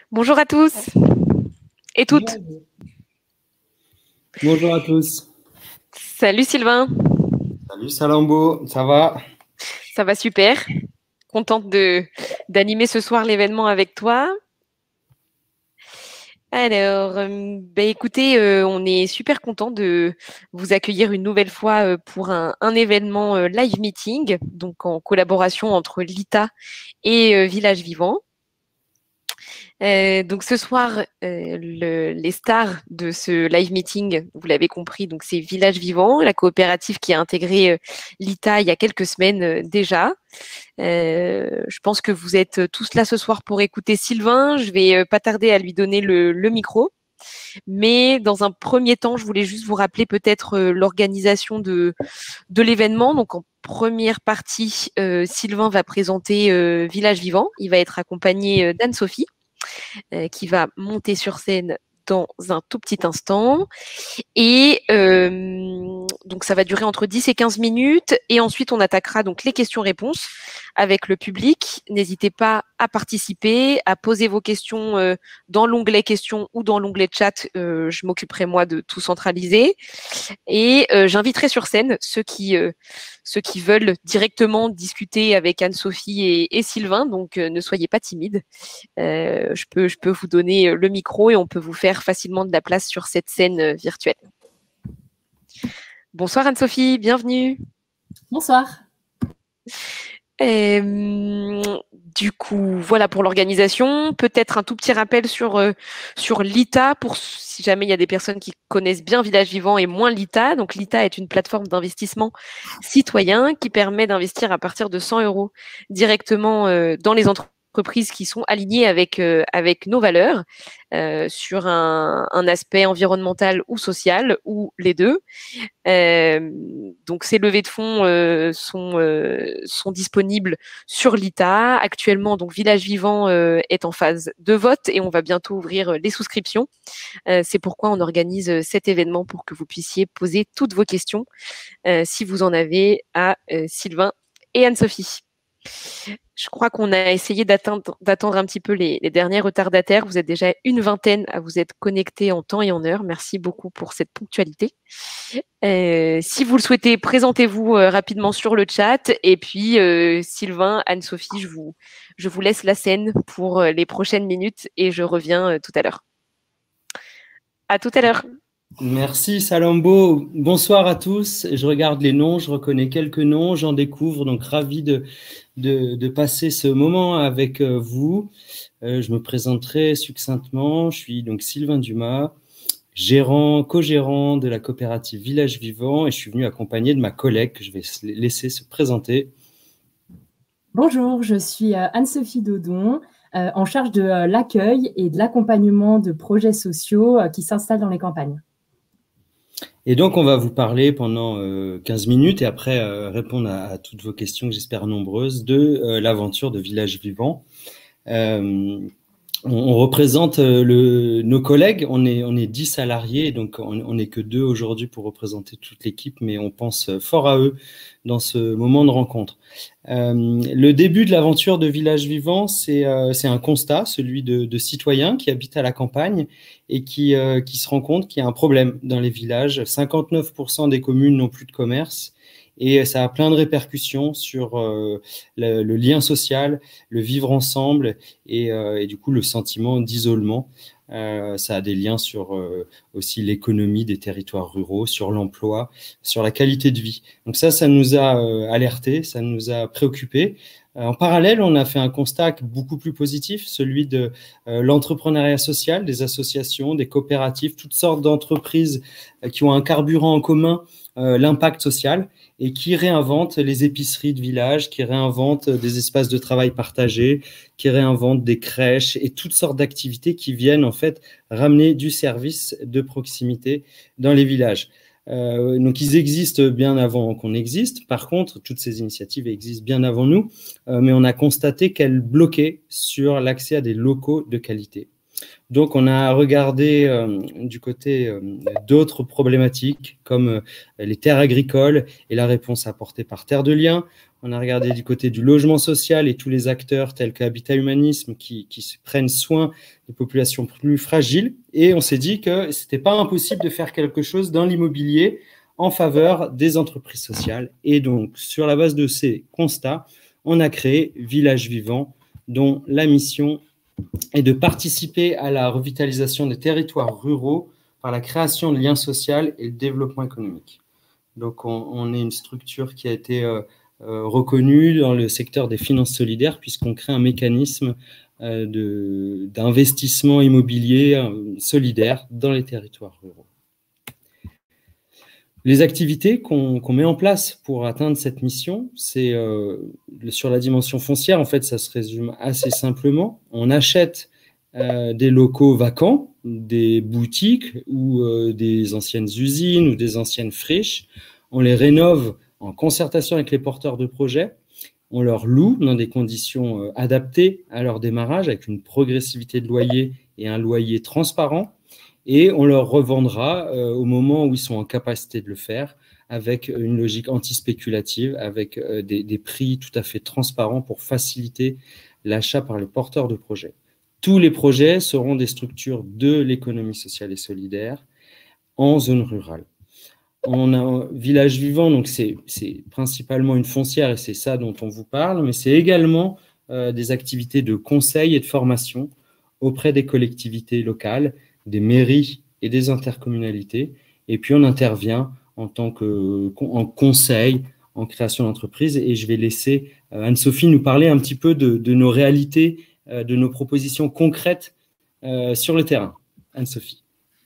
Bonjour à tous et toutes. Bonjour à tous. Salut Sylvain, Salut Salambo, ça va? ça va super. Contente d'animer ce soir l'événement avec toi. Alors, écoutez, on est super content de vous accueillir une nouvelle fois pour un événement live meeting, donc en collaboration entre l'ITA et Village Vivant. Donc ce soir, les stars de ce live meeting, vous l'avez compris, donc c'est Village Vivant, la coopérative qui a intégré l'ITA il y a quelques semaines déjà. Je pense que vous êtes tous là ce soir pour écouter Sylvain. Je vais pas tarder à lui donner le micro. Mais dans un premier temps, je voulais juste vous rappeler peut-être l'organisation de l'événement. Donc en première partie, Sylvain va présenter Village Vivant. Il va être accompagné d'Anne-Sophie qui va monter sur scène dans un tout petit instant. Et donc, ça va durer entre 10 et 15 minutes. Et ensuite, on attaquera donc les questions-réponses avec le public. N'hésitez pas à participer, à poser vos questions dans l'onglet questions ou dans l'onglet chat. Je m'occuperai, moi, de tout centraliser. Et j'inviterai sur scène ceux qui veulent directement discuter avec Anne-Sophie et Sylvain. Donc, ne soyez pas timides. Je peux vous donner le micro et on peut vous faire facilement de la place sur cette scène virtuelle. Bonsoir Anne-Sophie, bienvenue. Bonsoir. Du coup, voilà pour l'organisation. Peut-être un tout petit rappel sur l'ITA, pour si jamais il y a des personnes qui connaissent bien Village Vivant et moins l'ITA. Donc l'ITA est une plateforme d'investissement citoyen qui permet d'investir à partir de 100 € directement dans les entreprises qui sont alignées avec nos valeurs sur un aspect environnemental ou social ou les deux. Donc ces levées de fonds sont disponibles sur l'ITA. Actuellement, donc Village Vivant est en phase de vote et on va bientôt ouvrir les souscriptions. C'est pourquoi on organise cet événement pour que vous puissiez poser toutes vos questions si vous en avez à Sylvain et Anne-Sophie. Je crois qu'on a essayé d'attendre un petit peu les derniers retardataires. Vous êtes déjà une vingtaine à vous être connectés en temps et en heure. Merci beaucoup pour cette ponctualité. Si vous le souhaitez, présentez-vous rapidement sur le chat. Et puis, Sylvain, Anne-Sophie, je vous laisse la scène pour les prochaines minutes et je reviens tout à l'heure. À tout à l'heure. Merci Salambo. Bonsoir à tous. Je regarde les noms, je reconnais quelques noms, j'en découvre, donc ravi de passer ce moment avec vous. Je me présenterai succinctement. Je suis donc Sylvain Dumas, co-gérant de la coopérative Village Vivant et je suis venu accompagné de ma collègue que je vais laisser se présenter. Bonjour, je suis Anne-Sophie Dodon, en charge de l'accueil et de l'accompagnement de projets sociaux qui s'installent dans les campagnes. Et donc, on va vous parler pendant 15 minutes et après répondre à toutes vos questions, que j'espère nombreuses, de l'aventure de Village Vivant. On représente nos collègues, on est 10 salariés, donc on n'est que 2 aujourd'hui pour représenter toute l'équipe, mais on pense fort à eux dans ce moment de rencontre. Le début de l'aventure de Village Vivant, c'est un constat, celui de citoyens qui habitent à la campagne et qui se rendent compte qu'il y a un problème dans les villages. 59% des communes n'ont plus de commerce. Et ça a plein de répercussions sur le lien social, le vivre ensemble et du coup le sentiment d'isolement. Ça a des liens sur aussi l'économie des territoires ruraux, sur l'emploi, sur la qualité de vie. Donc ça nous a alertés, ça nous a préoccupés. En parallèle, on a fait un constat beaucoup plus positif, celui de l'entrepreneuriat social, des associations, des coopératives, toutes sortes d'entreprises qui ont un carburant en commun, l'impact social, et qui réinventent les épiceries de village, qui réinventent des espaces de travail partagés, qui réinventent des crèches et toutes sortes d'activités qui viennent en fait ramener du service de proximité dans les villages. Donc, ils existent bien avant qu'on existe. Par contre, toutes ces initiatives existent bien avant nous, mais on a constaté qu'elles bloquaient sur l'accès à des locaux de qualité. Donc, on a regardé du côté d'autres problématiques comme les terres agricoles et la réponse apportée par Terre de Liens. On a regardé du côté du logement social et tous les acteurs tels qu'Habitat Humanisme qui prennent soin des populations plus fragiles. Et on s'est dit que ce n'était pas impossible de faire quelque chose dans l'immobilier en faveur des entreprises sociales. Et donc, sur la base de ces constats, on a créé Village Vivant, dont la mission est de participer à la revitalisation des territoires ruraux par la création de liens sociaux et le développement économique. Donc, on est une structure qui a été reconnue dans le secteur des finances solidaires puisqu'on crée un mécanisme d'investissement immobilier solidaire dans les territoires ruraux. Les activités qu'on met en place pour atteindre cette mission, c'est sur la dimension foncière, en fait, ça se résume assez simplement. On achète des locaux vacants, des boutiques ou des anciennes usines ou des anciennes friches. On les rénove en concertation avec les porteurs de projets. On leur loue dans des conditions adaptées à leur démarrage, avec une progressivité de loyer et un loyer transparent. Et on leur revendra au moment où ils sont en capacité de le faire, avec une logique anti-spéculative, avec des prix tout à fait transparents pour faciliter l'achat par les porteurs de projets. Tous les projets seront des structures de l'économie sociale et solidaire en zone rurale. On a un village vivant, donc c'est principalement une foncière et c'est ça dont on vous parle, mais c'est également des activités de conseil et de formation auprès des collectivités locales, des mairies et des intercommunalités. Et puis, on intervient en conseil, en création d'entreprise. Et je vais laisser Anne-Sophie nous parler un petit peu de nos réalités, de nos propositions concrètes sur le terrain. Anne-Sophie.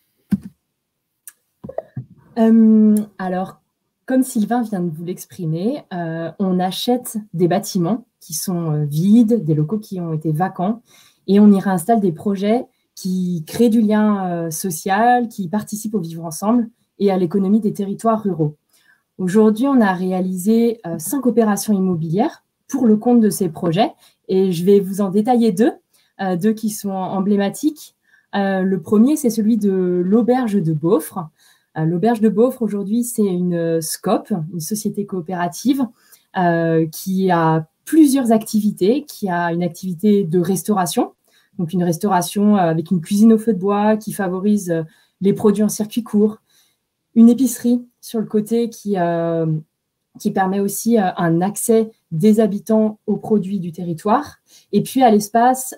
Alors, comme Sylvain vient de vous l'exprimer, on achète des bâtiments qui sont vides, des locaux qui ont été vacants, et on y réinstalle des projets qui créent du lien social, qui participent au vivre ensemble et à l'économie des territoires ruraux. Aujourd'hui, on a réalisé 5 opérations immobilières pour le compte de ces projets et je vais vous en détailler deux qui sont emblématiques. Le premier, c'est celui de l'Auberge de Beaufre. L'Auberge de Beaufre, aujourd'hui, c'est une SCOP, une société coopérative qui a plusieurs activités, qui a une activité de restauration, donc une restauration avec une cuisine au feu de bois qui favorise les produits en circuit court, une épicerie sur le côté qui permet aussi un accès des habitants aux produits du territoire, et puis à l'étage,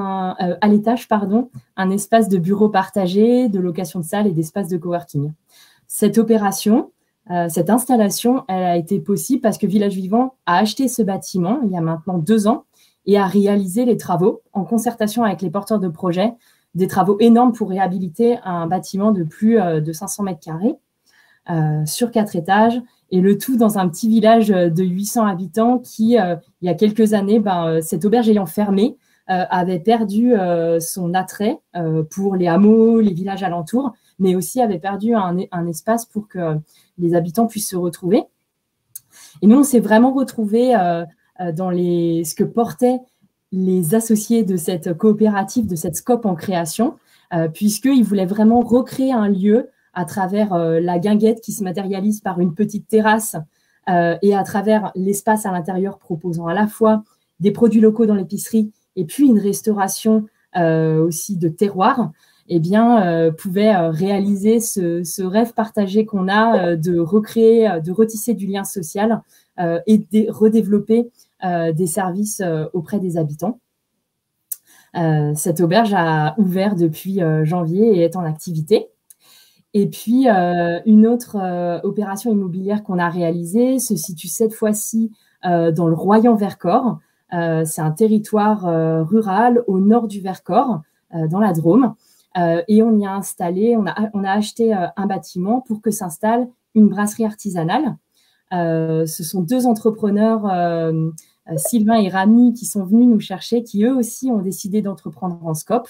un espace de bureaux partagés, de location de salles et d'espaces de coworking. Cette opération, cette installation, elle a été possible parce que Village Vivant a acheté ce bâtiment il y a maintenant 2 ans et a réalisé les travaux en concertation avec les porteurs de projets, des travaux énormes pour réhabiliter un bâtiment de plus de 500 mètres carrés sur 4 étages, et le tout dans un petit village de 800 habitants qui, il y a quelques années, cette auberge ayant fermé, avait perdu son attrait pour les hameaux, les villages alentours, mais aussi avait perdu un espace pour que les habitants puissent se retrouver. Et nous, on s'est vraiment retrouvés dans ce que portaient les associés de cette coopérative, de cette SCOP en création, puisqu'ils voulaient vraiment recréer un lieu à travers la guinguette qui se matérialise par une petite terrasse et à travers l'espace à l'intérieur proposant à la fois des produits locaux dans l'épicerie et puis une restauration aussi de terroir, eh bien, pouvaient réaliser ce rêve partagé qu'on a de recréer, de retisser du lien social et de redévelopper des services auprès des habitants. Cette auberge a ouvert depuis janvier et est en activité. Et puis, une autre opération immobilière qu'on a réalisée se situe cette fois-ci dans le Royan-Vercors. C'est un territoire rural au nord du Vercors, dans la Drôme. Et on y a installé, on a acheté un bâtiment pour que s'installe une brasserie artisanale. Ce sont 2 entrepreneurs, Sylvain et Rami, qui sont venus nous chercher, qui eux aussi ont décidé d'entreprendre en SCOP,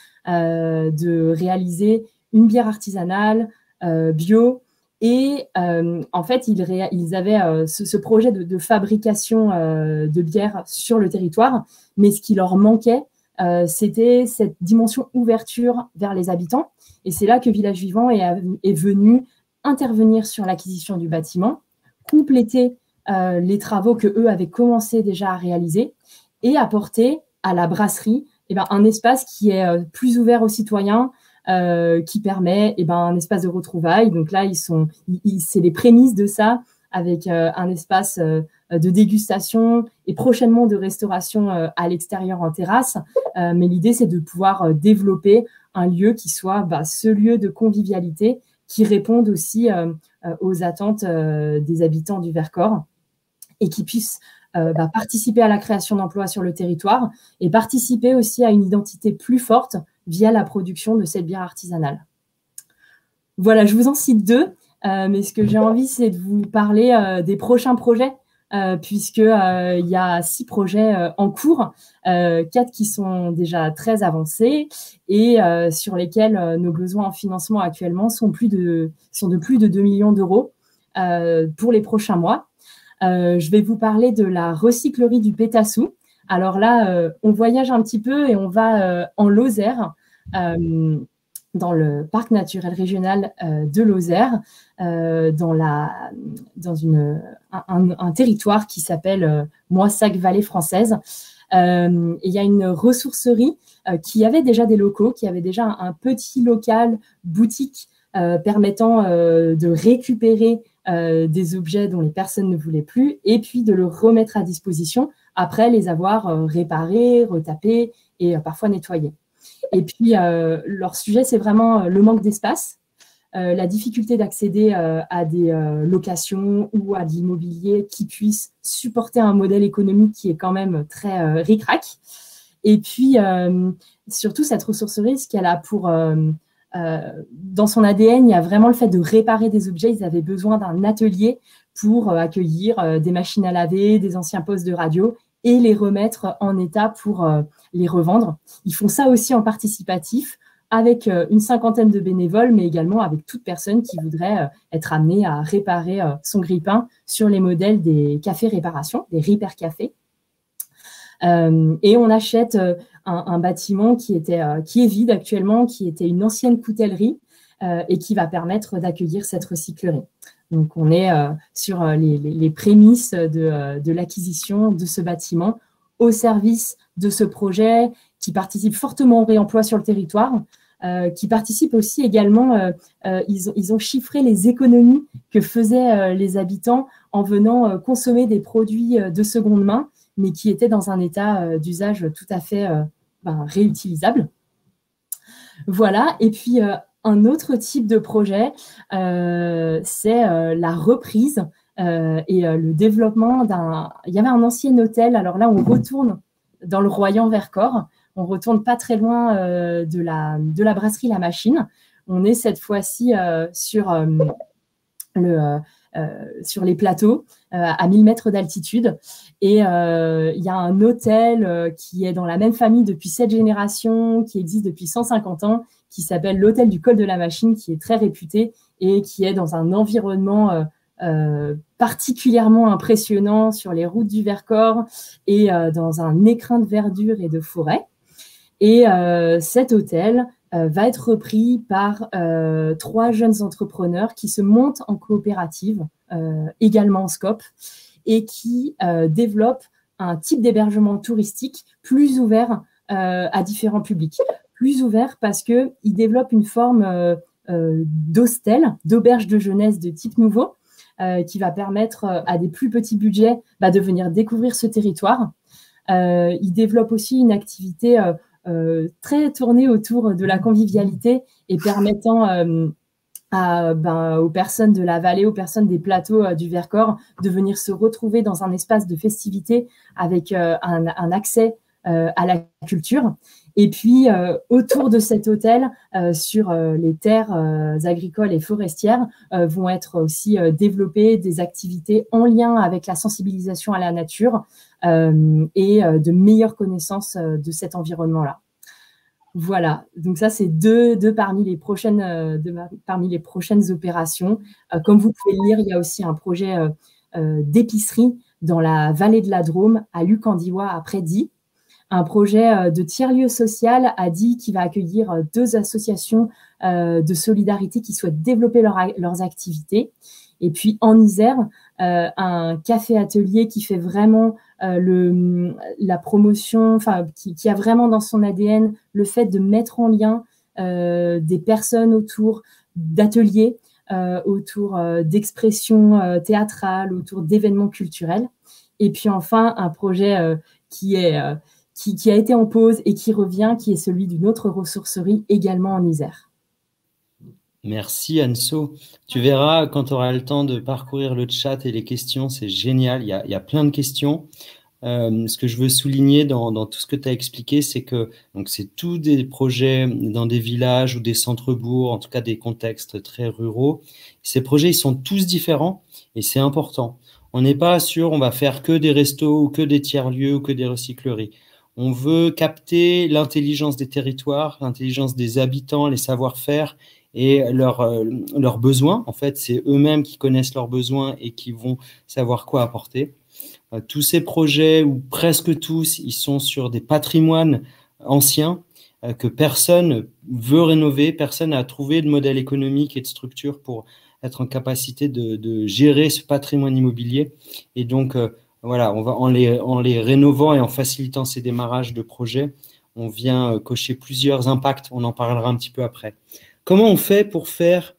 de réaliser une bière artisanale, bio. Et en fait, ils avaient ce projet de fabrication de bière sur le territoire, mais ce qui leur manquait, c'était cette dimension ouverture vers les habitants. Et c'est là que Village Vivant est venu intervenir sur l'acquisition du bâtiment, compléter les travaux que eux avaient commencé déjà à réaliser et apporter à la brasserie un espace qui est plus ouvert aux citoyens, qui permet un espace de retrouvailles. Donc là, c'est les prémices de ça, avec un espace de dégustation et prochainement de restauration à l'extérieur en terrasse. Mais l'idée, c'est de pouvoir développer un lieu qui soit ce lieu de convivialité qui réponde aussi aux attentes des habitants du Vercors et qui puisse participer à la création d'emplois sur le territoire et participer aussi à une identité plus forte via la production de cette bière artisanale. Voilà, je vous en cite 2, mais ce que j'ai envie, c'est de vous parler des prochains projets, puisqu'il y a 6 projets en cours, 4 qui sont déjà très avancés et sur lesquels nos besoins en financement actuellement sont de plus de 2 millions d'euros pour les prochains mois. Je vais vous parler de la recyclerie du Pétassou. Alors là, on voyage un petit peu et on va en Lozère, dans le parc naturel régional de Lozère, dans un territoire qui s'appelle Moissac-Vallée française. Et il y a une ressourcerie qui avait déjà des locaux, qui avait déjà un petit local boutique permettant de récupérer des objets dont les personnes ne voulaient plus et puis de le remettre à disposition après les avoir réparés, retapés et parfois nettoyés. Et puis, leur sujet, c'est vraiment le manque d'espace, la difficulté d'accéder à des locations ou à de l'immobilier qui puisse supporter un modèle économique qui est quand même très ric-rac. Et puis, surtout, cette ressourcerie, ce qu'elle a pour... dans son ADN, il y a vraiment le fait de réparer des objets. Ils avaient besoin d'un atelier pour accueillir des machines à laver, des anciens postes de radio et les remettre en état pour les revendre. Ils font ça aussi en participatif avec une 50aine de bénévoles, mais également avec toute personne qui voudrait être amenée à réparer son grille-pain sur les modèles des cafés réparation, des Repair Cafés. Et on achète un bâtiment qui est vide actuellement, qui était une ancienne coutellerie et qui va permettre d'accueillir cette recyclerie. Donc, on est sur les prémices de l'acquisition de ce bâtiment au service de ce projet qui participe fortement au réemploi sur le territoire, qui participe aussi également, ils ont chiffré les économies que faisaient les habitants en venant consommer des produits de seconde main, mais qui étaient dans un état d'usage tout à fait réutilisable. Voilà, et puis un autre type de projet, c'est la reprise et le développement d'un... Il y avait un ancien hôtel, alors là, on retourne dans le Royan-Vercors, on retourne pas très loin de la brasserie La Machine. On est cette fois-ci sur les plateaux à 1000 mètres d'altitude. Et il y a un hôtel qui est dans la même famille depuis 7 générations, qui existe depuis 150 ans, qui s'appelle l'hôtel du Col de la Machine, qui est très réputé et qui est dans un environnement particulièrement impressionnant sur les routes du Vercors et dans un écrin de verdure et de forêt. Et cet hôtel va être repris par 3 jeunes entrepreneurs qui se montent en coopérative, également en scope, et qui développent un type d'hébergement touristique plus ouvert à différents publics. Plus ouvert parce qu'ils développent une forme d'hostel, d'auberge de jeunesse de type nouveau, qui va permettre à des plus petits budgets de venir découvrir ce territoire. Ils développent aussi une activité très tournée autour de la convivialité et permettant aux personnes de la vallée, aux personnes des plateaux du Vercors de venir se retrouver dans un espace de festivité avec un accès à la culture. Et puis, autour de cet hôtel, sur les terres agricoles et forestières, vont être aussi développées des activités en lien avec la sensibilisation à la nature et de meilleures connaissances de cet environnement-là. Voilà, donc ça, c'est deux parmi les prochaines opérations. Comme vous pouvez le lire, il y a aussi un projet d'épicerie dans la vallée de la Drôme, à Lucandiwa, après Die. Un projet de tiers-lieu social à Die qui va accueillir 2 associations de solidarité qui souhaitent développer leurs activités. Et puis en Isère, un café-atelier qui fait vraiment la promotion, enfin qui a vraiment dans son ADN le fait de mettre en lien des personnes autour d'ateliers, autour d'expressions théâtrales, autour d'événements culturels. Et puis enfin, un projet qui a été en pause et qui revient, qui est celui d'une autre ressourcerie également en Isère. Merci Anso. Tu verras quand tu auras le temps de parcourir le chat et les questions, c'est génial. Il y a plein de questions. Ce que je veux souligner dans tout ce que tu as expliqué, c'est que c'est tous des projets dans des villages ou des centres-bourgs, en tout cas des contextes très ruraux. Ces projets, ils sont tous différents et c'est important. On n'est pas sûr, on va faire que des restos ou que des tiers-lieux ou que des recycleries. On veut capter l'intelligence des territoires, l'intelligence des habitants, les savoir-faire et leurs besoins. En fait, c'est eux-mêmes qui connaissent leurs besoins et qui vont savoir quoi apporter. Tous ces projets, ou presque tous, ils sont sur des patrimoines anciens que personne veut rénover, personne n'a trouvé de modèle économique et de structure pour être en capacité de gérer ce patrimoine immobilier. Et donc, voilà, on va en les rénovant et en facilitant ces démarrages de projets, on vient cocher plusieurs impacts. On en parlera un petit peu après. Comment on fait pour faire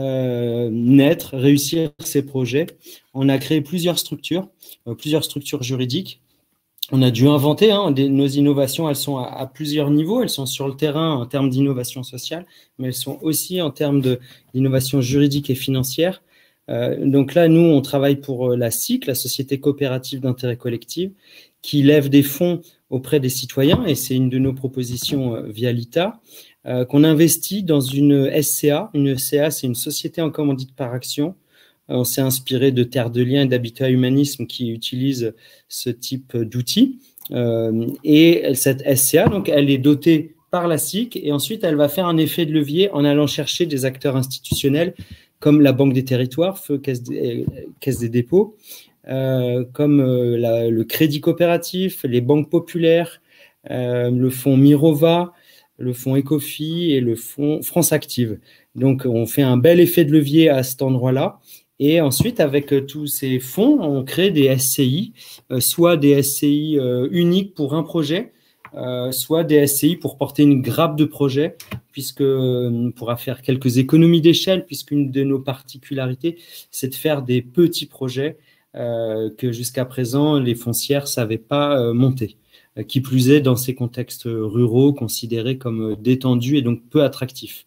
réussir ces projets? On a créé plusieurs structures juridiques. On a dû inventer nos innovations, elles sont à plusieurs niveaux, elles sont sur le terrain en termes d'innovation sociale, mais elles sont aussi en termes d'innovation juridique et financière. Donc là, nous, on travaille pour la SIC, la Société coopérative d'intérêt collectif, qui lève des fonds auprès des citoyens, et c'est une de nos propositions via l'ITA, qu'on investit dans une SCA. Une SCA, c'est une société en commandite par action. On s'est inspiré de Terre de Liens et d'Habitat Humanisme qui utilisent ce type d'outils. Et cette SCA, donc, elle est dotée par la SIC et ensuite, elle va faire un effet de levier en allant chercher des acteurs institutionnels comme la Banque des Territoires, Feu, Caisse des Dépôts, comme le Crédit Coopératif, les banques populaires, le fonds Mirova, le fonds Ecofi et le fonds France Active. Donc, on fait un bel effet de levier à cet endroit-là. Et ensuite, avec tous ces fonds, on crée des SCI, soit des SCI uniques pour un projet, soit des SCI pour porter une grappe de projet, puisque on pourra faire quelques économies d'échelle, puisqu'une de nos particularités, c'est de faire des petits projets que jusqu'à présent, les foncières ne savaient pas monter. Qui plus est dans ces contextes ruraux considérés comme détendus et donc peu attractifs.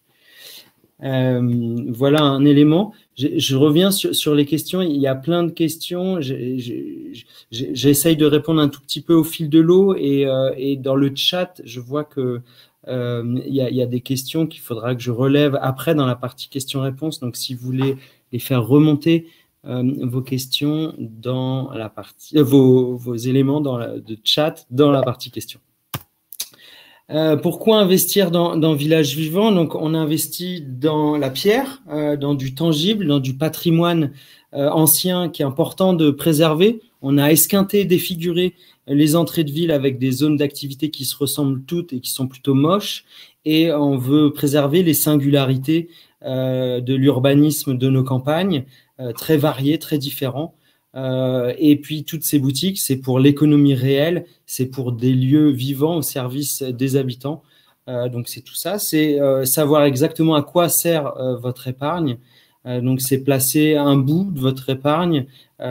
Voilà un élément. Je reviens sur les questions. Il y a plein de questions. J'essaye de répondre un tout petit peu au fil de l'eau et dans le chat, je vois que il y a des questions qu'il faudra que je relève après dans la partie questions-réponses. Donc, si vous voulez les faire remonter, vos questions dans la partie, vos éléments de chat dans la partie questions. Pourquoi investir dans Village Vivant? Donc, on investit dans la pierre, dans du tangible, dans du patrimoine ancien qui est important de préserver. On a esquinté, défiguré les entrées de ville avec des zones d'activité qui se ressemblent toutes et qui sont plutôt moches. Et on veut préserver les singularités de l'urbanisme de nos campagnes, très variés, très différents. Et puis, toutes ces boutiques, c'est pour l'économie réelle, c'est pour des lieux vivants au service des habitants. Donc, c'est tout ça. C'est savoir exactement à quoi sert votre épargne. Donc, c'est placer un bout de votre épargne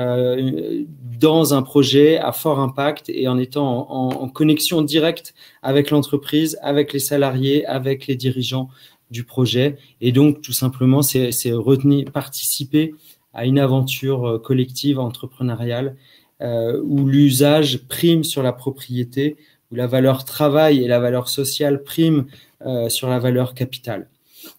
dans un projet à fort impact et en étant en connexion directe avec l'entreprise, avec les salariés, avec les dirigeants du projet. Et donc, tout simplement, c'est participer à une aventure collective entrepreneuriale où l'usage prime sur la propriété, où la valeur travail et la valeur sociale priment sur la valeur capitale.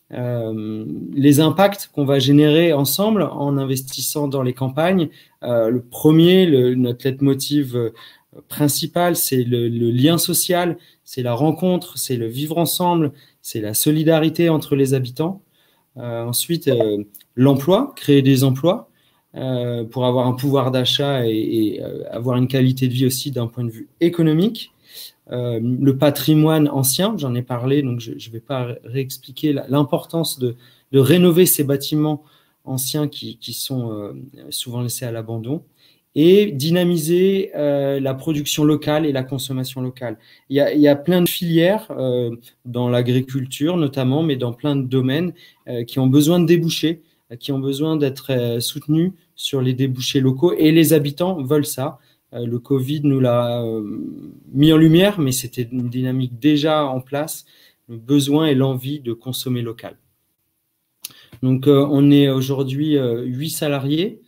Les impacts qu'on va générer ensemble en investissant dans les campagnes, le premier, notre leitmotiv principal, c'est le lien social, c'est la rencontre, c'est le vivre ensemble, c'est la solidarité entre les habitants. Ensuite, l'emploi, créer des emplois pour avoir un pouvoir d'achat et avoir une qualité de vie aussi d'un point de vue économique. Le patrimoine ancien, j'en ai parlé, donc je ne vais pas réexpliquer l'importance de rénover ces bâtiments anciens qui sont souvent laissés à l'abandon, et dynamiser la production locale et la consommation locale. Il y a plein de filières dans l'agriculture notamment, mais dans plein de domaines qui ont besoin de débouchés, qui ont besoin d'être soutenus sur les débouchés locaux, et les habitants veulent ça. Le Covid nous l'a mis en lumière, mais c'était une dynamique déjà en place, le besoin et l'envie de consommer local. Donc, on est aujourd'hui 8 salariés,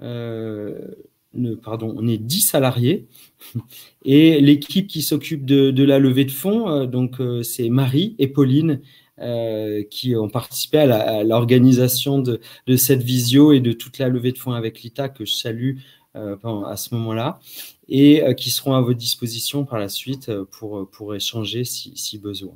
on est 10 salariés, et l'équipe qui s'occupe de la levée de fonds, c'est Marie et Pauline, qui ont participé à l'organisation de cette visio et de toute la levée de fonds avec l'ITA, que je salue à ce moment-là, et qui seront à votre disposition par la suite pour échanger si besoin.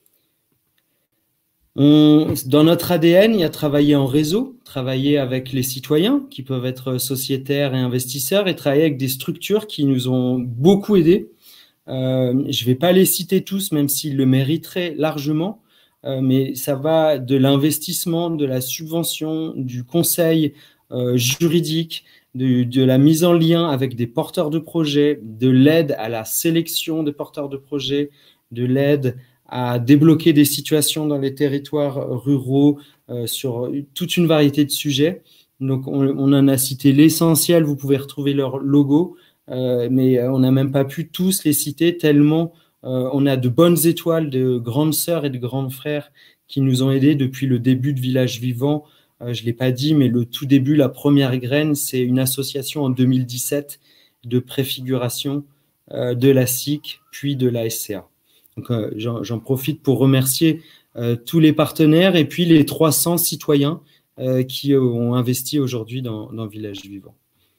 Dans notre ADN, il y a travailler en réseau, travailler avec les citoyens qui peuvent être sociétaires et investisseurs, et travailler avec des structures qui nous ont beaucoup aidés. Je ne vais pas les citer tous, même s'ils le mériteraient largement, mais ça va de l'investissement, de la subvention, du conseil juridique, de la mise en lien avec des porteurs de projets, de l'aide à la sélection des porteurs de projets, de l'aide à débloquer des situations dans les territoires ruraux sur toute une variété de sujets. Donc, on en a cité l'essentiel, vous pouvez retrouver leur logo, mais on n'a même pas pu tous les citer tellement on a de bonnes étoiles de grandes sœurs et de grands frères qui nous ont aidés depuis le début de Village Vivant. Je ne l'ai pas dit, mais le tout début, la première graine, c'est une association en 2017 de préfiguration de la SIC, puis de la SCA. Donc, j'en profite pour remercier tous les partenaires et puis les 300 citoyens qui ont investi aujourd'hui dans Village Vivant.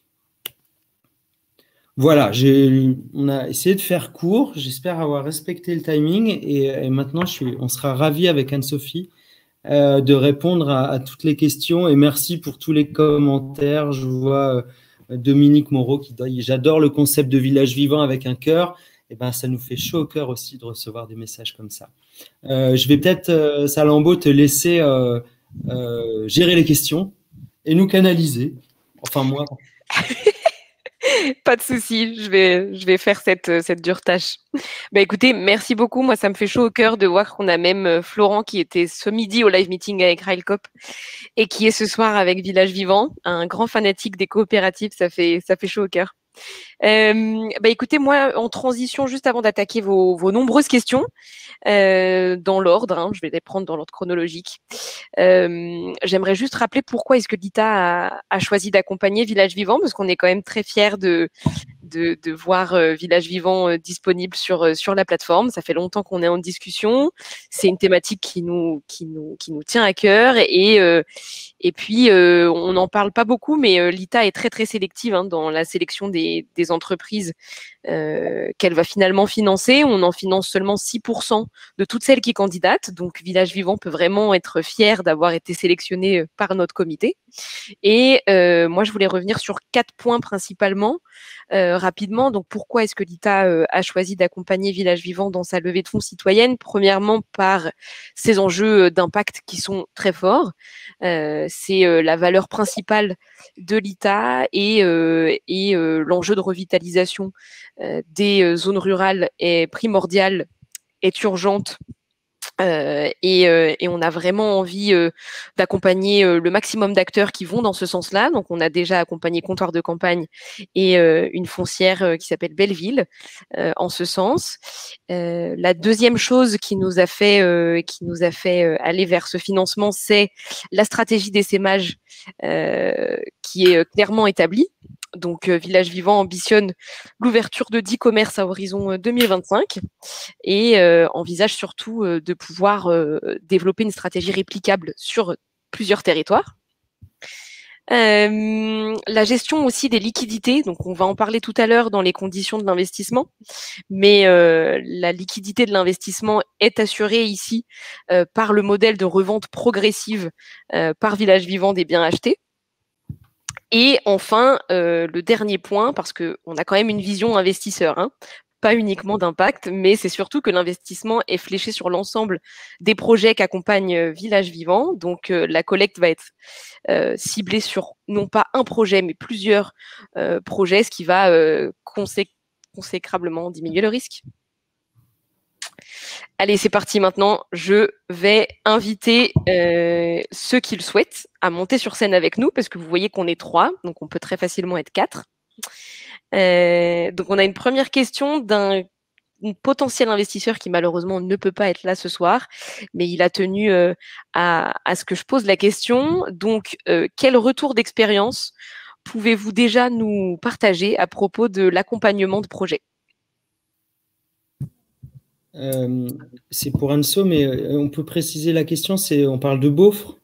Voilà, on a essayé de faire court. J'espère avoir respecté le timing et maintenant, on sera ravis avec Anne-Sophie de répondre à toutes les questions, et merci pour tous les commentaires. Je vois Dominique Moreau qui dit « J'adore le concept de Village Vivant avec un cœur ». Eh ben, ça nous fait chaud au cœur aussi de recevoir des messages comme ça. Je vais peut-être, Salambo, te laisser gérer les questions et nous canaliser. Enfin, moi. Pas de souci, je vais faire cette dure tâche. Bah, écoutez, merci beaucoup. Moi, ça me fait chaud au cœur de voir qu'on a même Florent qui était ce midi au live meeting avec Railcop et qui est ce soir avec Village Vivant, un grand fanatique des coopératives. Ça fait chaud au cœur. Bah écoutez, moi, en transition, juste avant d'attaquer vos nombreuses questions, dans l'ordre, hein, je vais les prendre dans l'ordre chronologique. J'aimerais juste rappeler pourquoi est-ce que l'ITA a choisi d'accompagner Village Vivant, parce qu'on est quand même très fiers de voir Village Vivant disponible sur la plateforme. Ça fait longtemps qu'on est en discussion. C'est une thématique qui nous tient à cœur, et puis on n'en parle pas beaucoup, mais l'ITA est très très sélective dans la sélection des entreprises qu'elle va finalement financer. On en finance seulement 6% de toutes celles qui candidatent. Donc Village Vivant peut vraiment être fier d'avoir été sélectionné par notre comité. Et moi, je voulais revenir sur 4 points principalement, rapidement. Donc, pourquoi est-ce que l'ITA a choisi d'accompagner Village Vivant dans sa levée de fonds citoyenne? Premièrement, par ses enjeux d'impact qui sont très forts. C'est la valeur principale de l'ITA, et l'enjeu de revitalisation des zones rurales est primordial, est urgente. Et on a vraiment envie d'accompagner le maximum d'acteurs qui vont dans ce sens-là. Donc, on a déjà accompagné Comptoir de Campagne et une foncière qui s'appelle Belleville en ce sens. La deuxième chose qui nous a fait aller vers ce financement, c'est la stratégie d'essaimage qui est clairement établie. Donc, Village Vivant ambitionne l'ouverture de 10 commerces à horizon 2025 et envisage surtout de pouvoir développer une stratégie réplicable sur plusieurs territoires. La gestion aussi des liquidités, donc on va en parler tout à l'heure dans les conditions de l'investissement, mais la liquidité de l'investissement est assurée ici par le modèle de revente progressive par Village Vivant des biens achetés. Et enfin, le dernier point, parce qu'on a quand même une vision investisseur, pas uniquement d'impact, mais c'est surtout que l'investissement est fléché sur l'ensemble des projets qu'accompagne Village Vivant. Donc, la collecte va être ciblée sur non pas un projet, mais plusieurs projets, ce qui va conséquablement diminuer le risque. Allez, c'est parti maintenant. Je vais inviter ceux qui le souhaitent à monter sur scène avec nous, parce que vous voyez qu'on est 3, donc on peut très facilement être 4. Donc on a une première question d'un potentiel investisseur qui malheureusement ne peut pas être là ce soir, mais il a tenu à ce que je pose la question. Donc, quel retour d'expérience pouvez-vous déjà nous partager à propos de l'accompagnement de projet? C'est pour Anso, mais on peut préciser la question, on parle de Beaufre?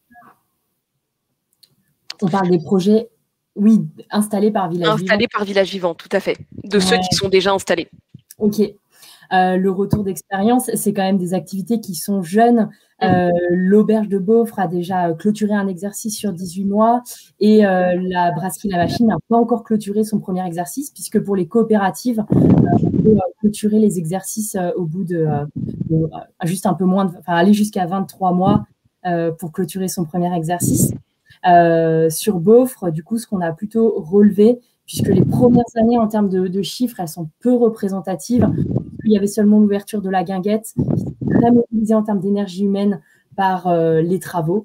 On parle des projets, oui, installés par Village Vivant. Installés par Village Vivant, tout à fait. De ceux qui sont déjà installés. Ok. Le retour d'expérience, c'est quand même des activités qui sont jeunes. L'auberge de Beaufre a déjà clôturé un exercice sur 18 mois et la brasserie La Machine n'a pas encore clôturé son premier exercice, puisque pour les coopératives, on peut clôturer les exercices au bout de juste un peu moins, aller jusqu'à 23 mois pour clôturer son premier exercice. Sur Beaufre, du coup, ce qu'on a plutôt relevé, puisque les premières années en termes de chiffres, elles sont peu représentatives. Il y avait seulement l'ouverture de la guinguette, qui était très mobilisée en termes d'énergie humaine par les travaux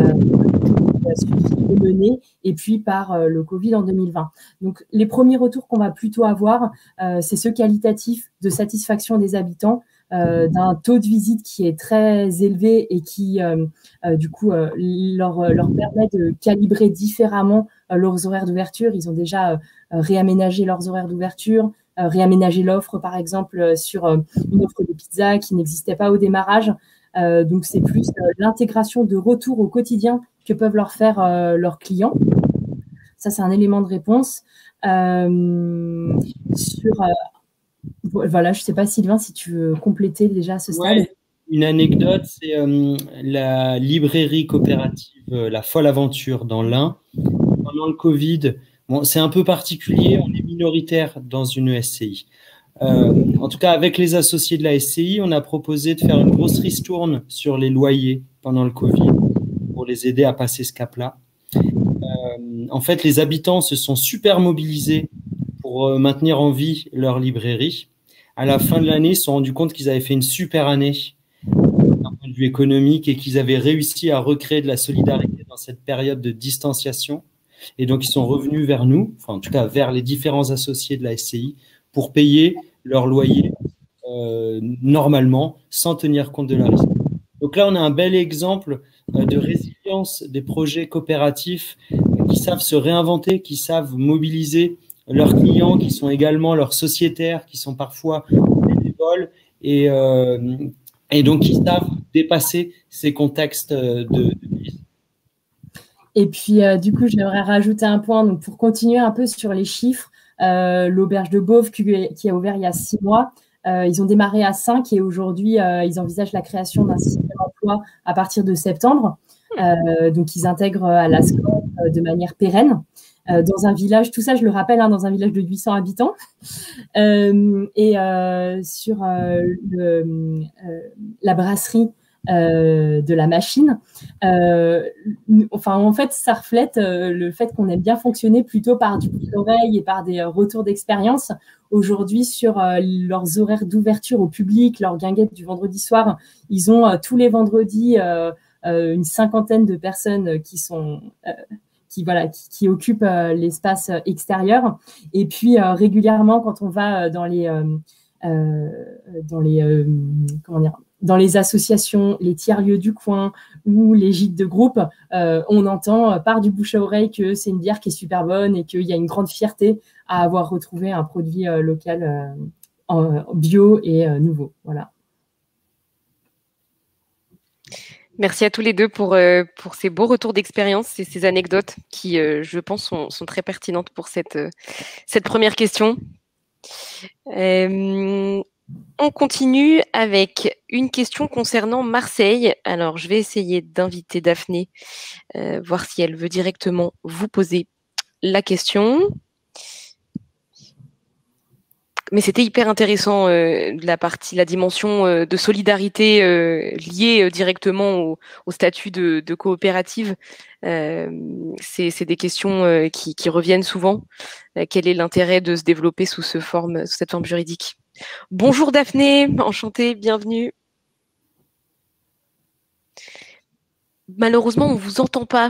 menés, et puis par le Covid en 2020. Donc, les premiers retours qu'on va plutôt avoir, c'est ceux qualitatifs de satisfaction des habitants, d'un taux de visite qui est très élevé et qui, du coup, leur permet de calibrer différemment leurs horaires d'ouverture. Ils ont déjà réaménagé leurs horaires d'ouverture, réaménager l'offre, par exemple, sur une offre de pizza qui n'existait pas au démarrage. Donc, c'est plus l'intégration de retour au quotidien que peuvent leur faire leurs clients. Ça, c'est un élément de réponse. Voilà, je ne sais pas, Sylvain, si tu veux compléter déjà ce stade. Ouais, une anecdote, c'est la librairie coopérative La Folle Aventure dans l'Ain. Pendant le Covid, bon, c'est un peu particulier, on est minoritaire dans une SCI. En tout cas, avec les associés de la SCI, on a proposé de faire une grosse ristourne sur les loyers pendant le Covid pour les aider à passer ce cap-là. En fait, les habitants se sont super mobilisés pour maintenir en vie leur librairie. À la fin de l'année, ils se sont rendus compte qu'ils avaient fait une super année d'un point de vue économique et qu'ils avaient réussi à recréer de la solidarité dans cette période de distanciation. Et donc, ils sont revenus vers nous, enfin, en tout cas, vers les différents associés de la SCI pour payer leur loyer normalement, sans tenir compte de la risque. Donc là, on a un bel exemple de résilience des projets coopératifs qui savent se réinventer, qui savent mobiliser leurs clients, qui sont également leurs sociétaires, qui sont parfois bénévoles et donc qui savent dépasser ces contextes de crise. Et puis, du coup, j'aimerais rajouter un point. Donc, pour continuer un peu sur les chiffres, l'auberge de Beaufre qui a ouvert il y a 6 mois, ils ont démarré à 5 et aujourd'hui, ils envisagent la création d'un 6e emploi à partir de septembre. Donc, ils intègrent à la SCOP de manière pérenne. Dans un village, tout ça, je le rappelle, dans un village de 800 habitants. Et sur la brasserie de La Machine, en fait, ça reflète le fait qu'on aime bien fonctionner plutôt par du bouche-oreille et par des retours d'expérience. Aujourd'hui, sur leurs horaires d'ouverture au public, leur guinguette du vendredi soir, ils ont tous les vendredis une 50aine de personnes qui occupent l'espace extérieur. Et puis, régulièrement, quand on va dans les associations, les tiers-lieux du coin ou les gîtes de groupe, on entend par du bouche à oreille que c'est une bière qui est super bonne et qu'il y a une grande fierté à avoir retrouvé un produit local bio et nouveau. Voilà. Merci à tous les deux pour ces beaux retours d'expérience et ces anecdotes qui, je pense, sont très pertinentes pour cette première question. On continue avec une question concernant Marseille. Alors, je vais essayer d'inviter Daphné, voir si elle veut directement vous poser la question. Mais c'était hyper intéressant, la dimension de solidarité liée directement au statut de coopérative. C'est des questions qui reviennent souvent. Quel est l'intérêt de se développer sous cette forme juridique? Bonjour Daphné, enchantée, bienvenue. Malheureusement, on ne vous entend pas.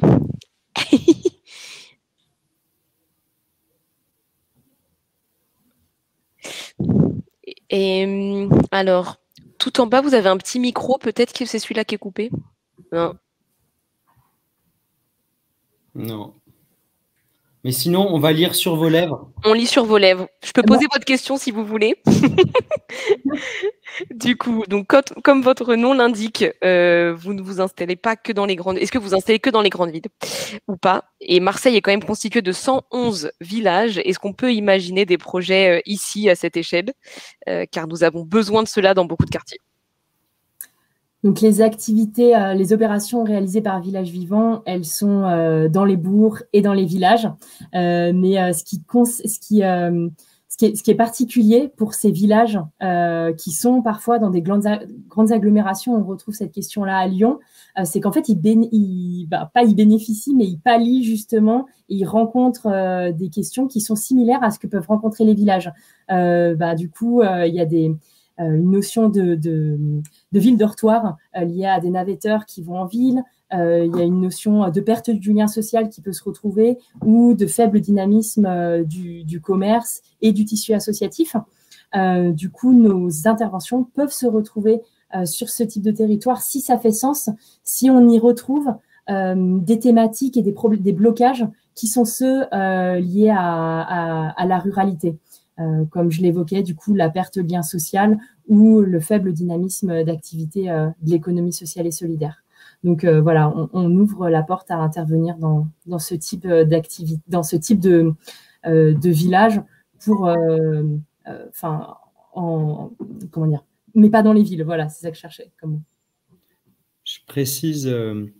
Et alors, tout en bas, vous avez un petit micro. Peut-être que c'est celui-là qui est coupé. Non. Non. Mais sinon, on va lire sur vos lèvres. On lit sur vos lèvres. Je peux poser votre question si vous voulez. Du coup, donc comme votre nom l'indique, vous ne vous installez pas que dans les grandes. Est-ce que vous installez que dans les grandes villes ou pas? Et Marseille est quand même constituée de 111 villages. Est-ce qu'on peut imaginer des projets ici à cette échelle, car nous avons besoin de cela dans beaucoup de quartiers? Donc, les activités, les opérations réalisées par Village Vivant, elles sont dans les bourgs et dans les villages. Mais ce qui est particulier pour ces villages qui sont parfois dans des grandes agglomérations, on retrouve cette question-là à Lyon, c'est qu'en fait, ils bénéficient, mais ils pallient justement et ils rencontrent des questions qui sont similaires à ce que peuvent rencontrer les villages. Du coup, il y a une notion de ville-dortoir liée à des navetteurs qui vont en ville. Il y a une notion de perte du lien social qui peut se retrouver ou de faible dynamisme du commerce et du tissu associatif. Du coup, nos interventions peuvent se retrouver sur ce type de territoire si ça fait sens, si on y retrouve des thématiques et des blocages qui sont ceux liés à la ruralité. Comme je l'évoquais, du coup, la perte de lien social ou le faible dynamisme d'activité de l'économie sociale et solidaire. Donc voilà, on ouvre la porte à intervenir dans ce type d'activité, dans ce type de village pour, comment dire, mais pas dans les villes. Voilà, c'est ça que je cherchais comme mot. Je précise,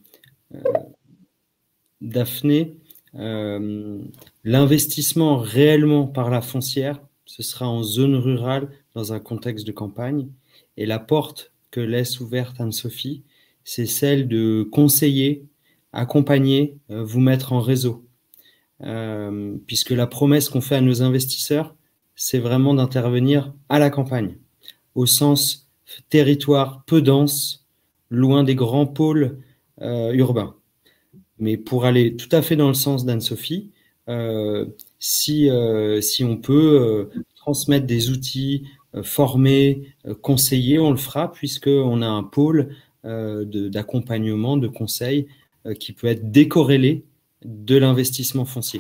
Daphné, l'investissement réellement par la foncière, ce sera en zone rurale dans un contexte de campagne. Et la porte que laisse ouverte Anne-Sophie, c'est celle de conseiller, accompagner, vous mettre en réseau. Puisque la promesse qu'on fait à nos investisseurs, c'est vraiment d'intervenir à la campagne, au sens territoire peu dense, loin des grands pôles urbains. Mais pour aller tout à fait dans le sens d'Anne-Sophie, si on peut transmettre des outils, former, conseiller, on le fera puisqu'on a un pôle d'accompagnement, de conseil qui peut être décorrélé de l'investissement foncier.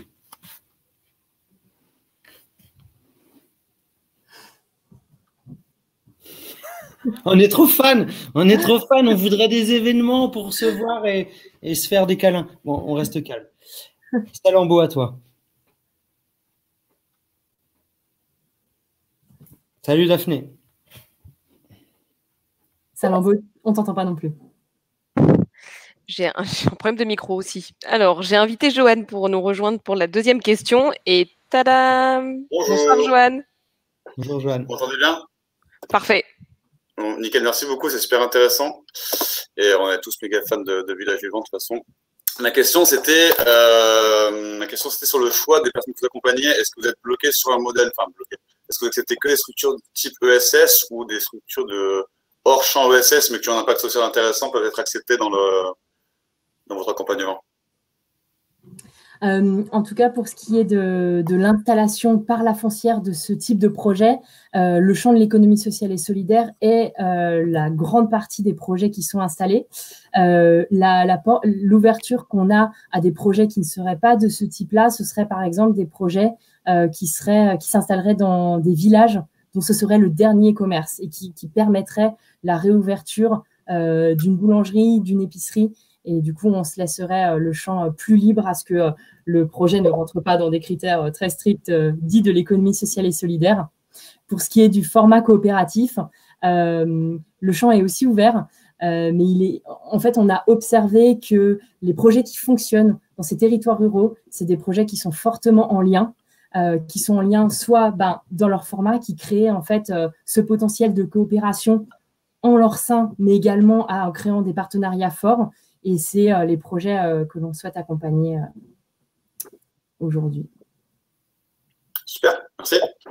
On est trop fans, on voudrait des événements pour se voir et se faire des câlins. Bon, on reste calme. Salambo, à toi. Salut Daphné. Salambo, on t'entend pas non plus. J'ai un problème de micro aussi. Alors, j'ai invité Joanne pour nous rejoindre pour la deuxième question. Et tadam! Bonsoir Joanne. Bonjour Joanne. Vous m'entendez bien? Parfait. Bon, nickel, merci beaucoup, c'est super intéressant. Et on est tous méga fans de Village Vivant de toute façon. Ma question, c'était sur le choix des personnes que vous accompagnez. Est-ce que vous êtes bloqué sur un modèle, enfin bloqué, est-ce que vous acceptez que des structures de type ESS ou des structures de hors champ ESS mais qui ont un impact social intéressant peuvent être acceptées dans votre accompagnement? En tout cas, pour ce qui est de l'installation par la foncière de ce type de projet, le champ de l'économie sociale et solidaire est la grande partie des projets qui sont installés. L'ouverture qu'on a à des projets qui ne seraient pas de ce type-là, ce serait par exemple des projets qui s'installeraient dans des villages dont ce serait le dernier commerce et qui permettrait la réouverture d'une boulangerie, d'une épicerie. Et du coup, on se laisserait le champ plus libre à ce que le projet ne rentre pas dans des critères très stricts dits de l'économie sociale et solidaire. Pour ce qui est du format coopératif, le champ est aussi ouvert, mais en fait, on a observé que les projets qui fonctionnent dans ces territoires ruraux, c'est des projets qui sont fortement en lien qui sont en lien soit dans leur format, qui créent en fait ce potentiel de coopération en leur sein, mais également en créant des partenariats forts. Et c'est les projets que l'on souhaite accompagner aujourd'hui. Super, merci.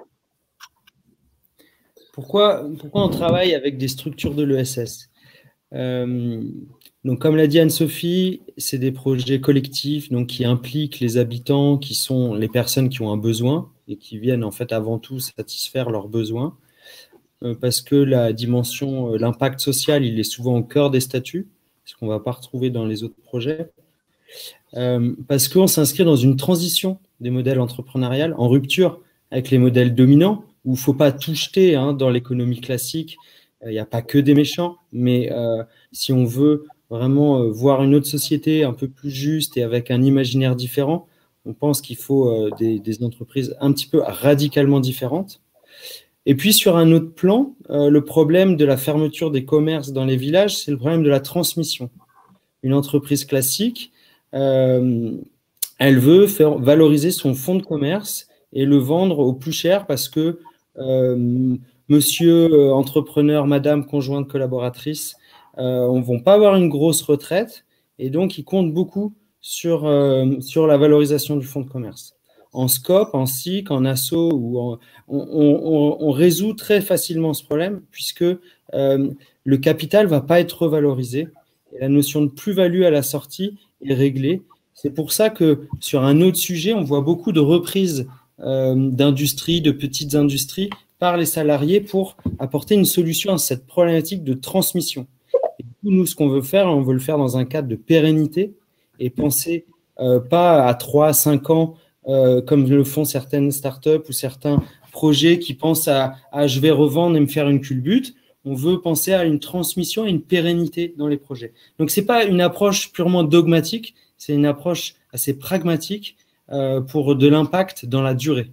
Pourquoi on travaille avec des structures de l'ESS? Donc, comme l'a dit Anne-Sophie, c'est des projets collectifs donc, qui impliquent les habitants, qui sont les personnes qui ont un besoin et qui viennent en fait avant tout satisfaire leurs besoins. Parce que la dimension, l'impact social, il est souvent au cœur des statuts, ce qu'on ne va pas retrouver dans les autres projets. Parce qu'on s'inscrit dans une transition des modèles entrepreneuriaux en rupture avec les modèles dominants, où il ne faut pas tout jeter dans l'économie classique. Il n'y a pas que des méchants, mais si on veut vraiment voir une autre société un peu plus juste et avec un imaginaire différent, on pense qu'il faut des entreprises un petit peu radicalement différentes. Et puis, sur un autre plan, le problème de la fermeture des commerces dans les villages, c'est le problème de la transmission. Une entreprise classique, elle veut faire valoriser son fonds de commerce et le vendre au plus cher parce que monsieur entrepreneur, madame conjointe collaboratrice, ne vont pas avoir une grosse retraite et donc ils comptent beaucoup sur la valorisation du fonds de commerce. En SCOP, en SIC, en ASSO, on résout très facilement ce problème puisque le capital ne va pas être revalorisé et la notion de plus-value à la sortie est réglée. C'est pour ça que sur un autre sujet, on voit beaucoup de reprises d'industries, de petites industries par les salariés pour apporter une solution à cette problématique de transmission. Et nous, ce qu'on veut faire, on veut le faire dans un cadre de pérennité et penser pas à 3 à 5 ans comme le font certaines startups ou certains projets qui pensent à je vais revendre et me faire une culbute. On veut penser à une transmission et une pérennité dans les projets. Donc, ce n'est pas une approche purement dogmatique, c'est une approche assez pragmatique pour de l'impact dans la durée.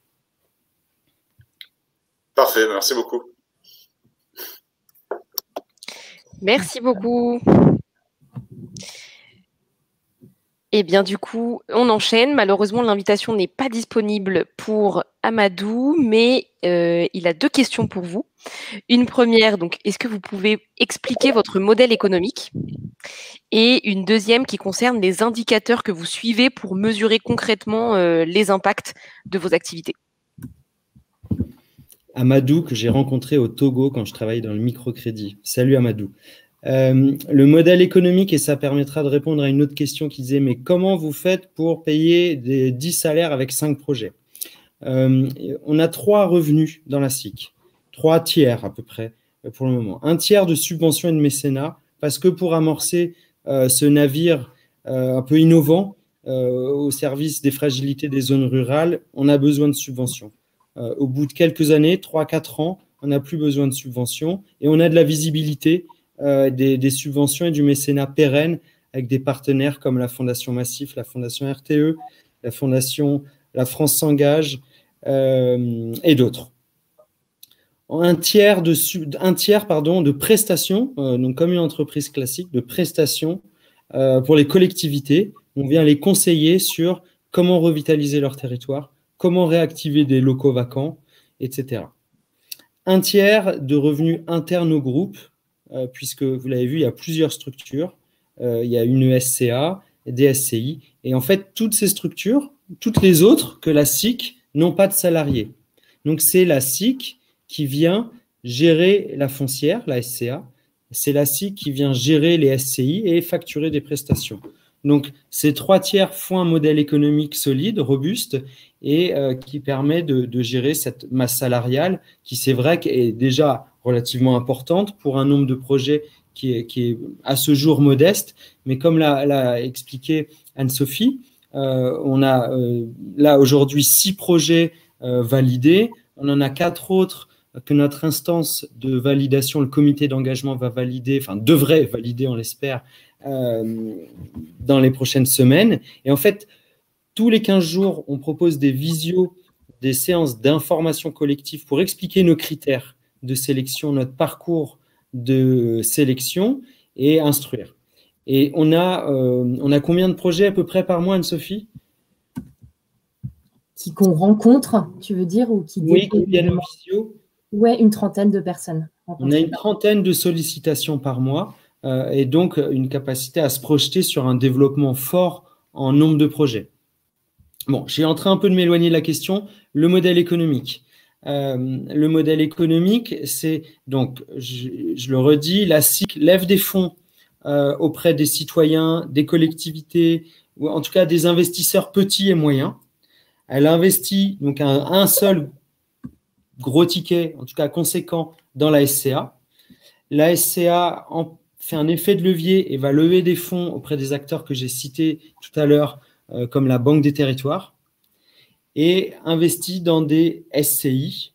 Parfait, merci beaucoup. Merci beaucoup. Eh bien, du coup, on enchaîne. Malheureusement, l'invitation n'est pas disponible pour Amadou, mais il a 2 questions pour vous. Une première, donc, est-ce que vous pouvez expliquer votre modèle économique? Et une deuxième qui concerne les indicateurs que vous suivez pour mesurer concrètement les impacts de vos activités. Amadou, que j'ai rencontré au Togo quand je travaillais dans le microcrédit. Salut Amadou. Le modèle économique, et ça permettra de répondre à une autre question qui disait, mais comment vous faites pour payer des 10 salaires avec 5 projets? On a 3 revenus dans la SIC, 3 tiers à peu près pour le moment. Un tiers de subventions et de mécénat, parce que pour amorcer ce navire un peu innovant au service des fragilités des zones rurales, on a besoin de subventions. Au bout de quelques années, 3-4 ans, on n'a plus besoin de subventions et on a de la visibilité des subventions et du mécénat pérenne avec des partenaires comme la Fondation Massif, la Fondation RTE, la Fondation La France s'engage et d'autres. Un tiers de prestations, donc comme une entreprise classique, de prestations pour les collectivités. On vient les conseiller sur comment revitaliser leur territoire, comment réactiver des locaux vacants, etc. Un tiers de revenus internes au groupe, puisque vous l'avez vu, il y a plusieurs structures. Il y a une SCA, des SCI, et en fait, toutes ces structures, toutes les autres que la SIC, n'ont pas de salariés. Donc, c'est la SIC qui vient gérer la foncière, la SCA. C'est la SIC qui vient gérer les SCI et facturer des prestations. Donc, ces 3 tiers font un modèle économique solide, robuste, et qui permet de gérer cette masse salariale qui, c'est vrai, est déjà relativement importante pour un nombre de projets qui est à ce jour modeste. Mais comme l'a expliqué Anne-Sophie, on a là aujourd'hui 6 projets validés. On en a 4 autres que notre instance de validation, le comité d'engagement va valider, enfin devrait valider, on l'espère, dans les prochaines semaines. Et en fait, tous les 15 jours, on propose des visios, des séances d'information collective pour expliquer nos critères de sélection, notre parcours de sélection et instruire. Et on a combien de projets à peu près par mois, Anne-Sophie? qu'on rencontre, tu veux dire, ou qui Oui, qui viennent en visio. Ouais, une trentaine de personnes. On a une trentaine de sollicitations par mois et donc une capacité à se projeter sur un développement fort en nombre de projets. Bon, j'ai en train un peu de m'éloigner de la question. Le modèle économique. Le modèle économique, c'est donc, je le redis, la SIC lève des fonds auprès des citoyens, des collectivités, ou en tout cas des investisseurs petits et moyens. Elle investit donc un seul gros ticket, en tout cas conséquent, dans la SCA. La SCA fait un effet de levier et va lever des fonds auprès des acteurs que j'ai cités tout à l'heure, comme la Banque des Territoires, et investit dans des SCI.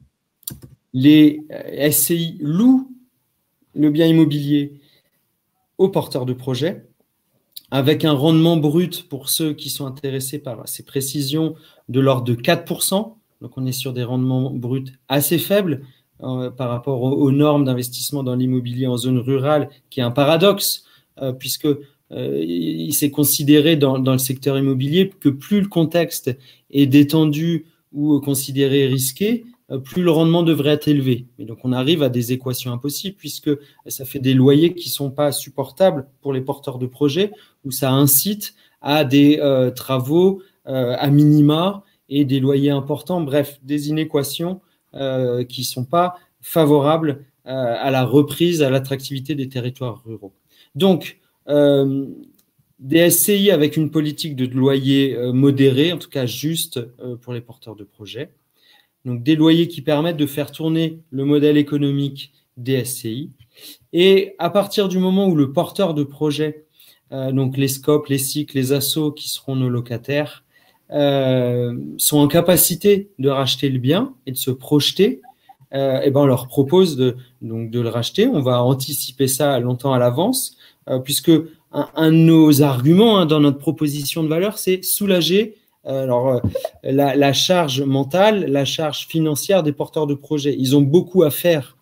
Les SCI louent le bien immobilier aux porteurs de projets, avec un rendement brut, pour ceux qui sont intéressés par ces précisions, de l'ordre de 4%. Donc, on est sur des rendements bruts assez faibles par rapport aux normes d'investissement dans l'immobilier en zone rurale, qui est un paradoxe, puisque il s'est considéré dans le secteur immobilier que plus le contexte est détendu ou considéré risqué, plus le rendement devrait être élevé. Et donc, on arrive à des équations impossibles, puisque ça fait des loyers qui ne sont pas supportables pour les porteurs de projets, où ça incite à des travaux à minima et des loyers importants, bref, des inéquations qui ne sont pas favorables à la reprise, à l'attractivité des territoires ruraux. Donc, des SCI avec une politique de loyer modéré, en tout cas juste pour les porteurs de projets. Donc, des loyers qui permettent de faire tourner le modèle économique des SCI. Et à partir du moment où le porteur de projet, donc les SCOP, les SIC, les assos qui seront nos locataires, sont en capacité de racheter le bien et de se projeter, et ben on leur propose de le racheter. On va anticiper ça longtemps à l'avance, puisque un de nos arguments dans notre proposition de valeur, c'est soulager la charge mentale, la charge financière des porteurs de projets. Ils ont beaucoup à faire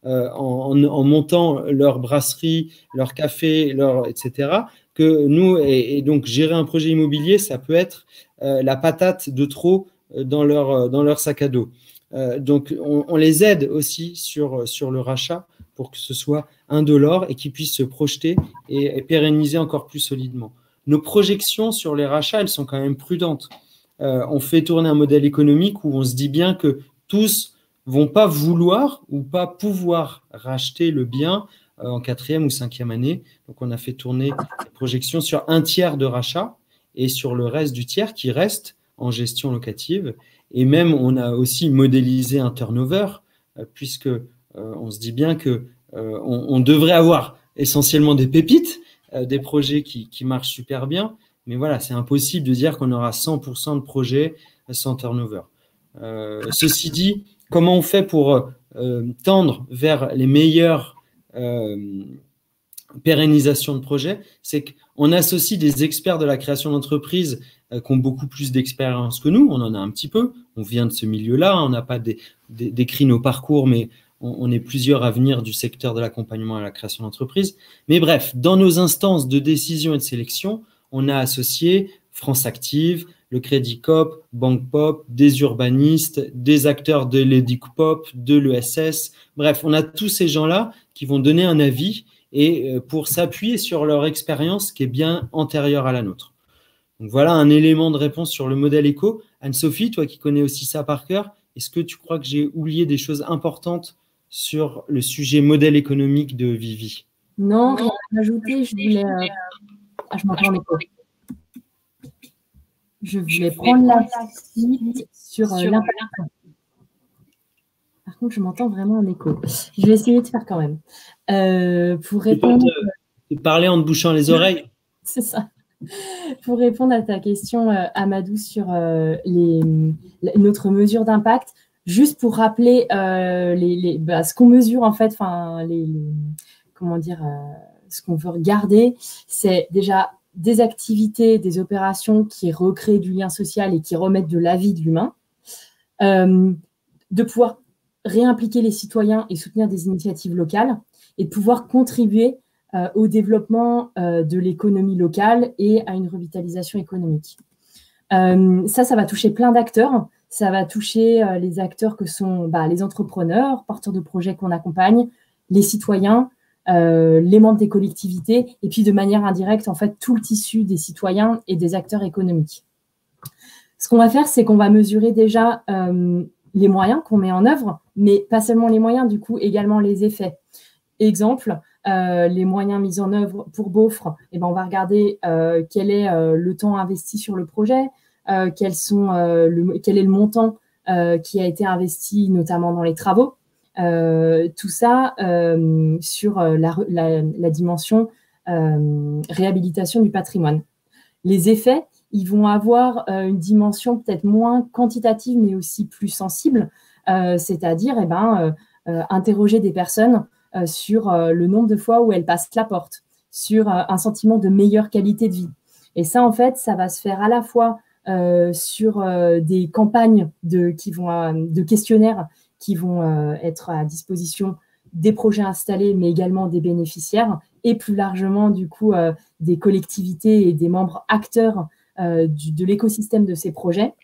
en montant leur brasserie, leur café, etc., que nous, et donc gérer un projet immobilier, ça peut être la patate de trop dans leur sac à dos. Donc, on les aide aussi sur le rachat pour que ce soit indolore et qu'ils puissent se projeter et pérenniser encore plus solidement. Nos projections sur les rachats, elles sont quand même prudentes. On fait tourner un modèle économique où on se dit bien que tous vont pas vouloir ou pas pouvoir racheter le bien en 4e ou 5e année. Donc, on a fait tourner les projections sur un tiers de rachat et sur le reste du tiers qui reste en gestion locative. Et même, on a aussi modélisé un turnover, puisque on se dit bien que on devrait avoir essentiellement des pépites, des projets qui marchent super bien. Mais voilà, c'est impossible de dire qu'on aura 100% de projets sans turnover. Ceci dit, comment on fait pour tendre vers les meilleures pérennisations de projets? C'est qu'on associe des experts de la création d'entreprise qui ont beaucoup plus d'expérience que nous. On en a un petit peu. On vient de ce milieu-là. On n'a pas décrit nos parcours, mais on est plusieurs à venir du secteur de l'accompagnement à la création d'entreprise. Mais bref, dans nos instances de décision et de sélection, on a associé France Active, le Crédit Coop, Banque Pop, des urbanistes, des acteurs de l'EDICPOP, de l'ESS. Bref, on a tous ces gens-là qui vont donner un avis et pour s'appuyer sur leur expérience qui est bien antérieure à la nôtre. Donc voilà un élément de réponse sur le modèle éco. Anne-Sophie, toi qui connais aussi ça par cœur, est-ce que tu crois que j'ai oublié des choses importantes sur le sujet modèle économique de Vivi? Non, rien à ajouter. Je voulais... je m'entends en écho. Je voulais prendre la suite sur l'impact. Par contre, je m'entends vraiment en écho. Je vais essayer de faire quand même. Pour répondre... Parler en te bouchant les oreilles. C'est ça. Pour répondre à ta question, Amadou, sur notre mesure d'impact, juste pour rappeler ce qu'on mesure en fait, ce qu'on veut regarder, c'est déjà des activités, des opérations qui recréent du lien social et qui remettent de la vie de l'humain, de pouvoir réimpliquer les citoyens et soutenir des initiatives locales et de pouvoir contribuer au développement de l'économie locale et à une revitalisation économique. Ça va toucher plein d'acteurs. Ça va toucher les acteurs que sont les entrepreneurs, porteurs de projets qu'on accompagne, les citoyens, les membres des collectivités, et puis de manière indirecte, en fait, tout le tissu des citoyens et des acteurs économiques. Ce qu'on va faire, c'est qu'on va mesurer déjà les moyens qu'on met en œuvre, mais pas seulement les moyens, du coup, également les effets. Exemple, les moyens mis en œuvre pour Beaufre, on va regarder quel est le temps investi sur le projet, quel est le montant qui a été investi notamment dans les travaux. Tout ça sur la dimension réhabilitation du patrimoine. Les effets, ils vont avoir une dimension peut-être moins quantitative, mais aussi plus sensible, c'est-à-dire interroger des personnes sur le nombre de fois où elles passent la porte, sur un sentiment de meilleure qualité de vie. Et ça, en fait, ça va se faire à la fois sur des campagnes de questionnaires qui vont être à disposition des projets installés, mais également des bénéficiaires, et plus largement, du coup, des collectivités et des membres acteurs de l'écosystème de ces projets.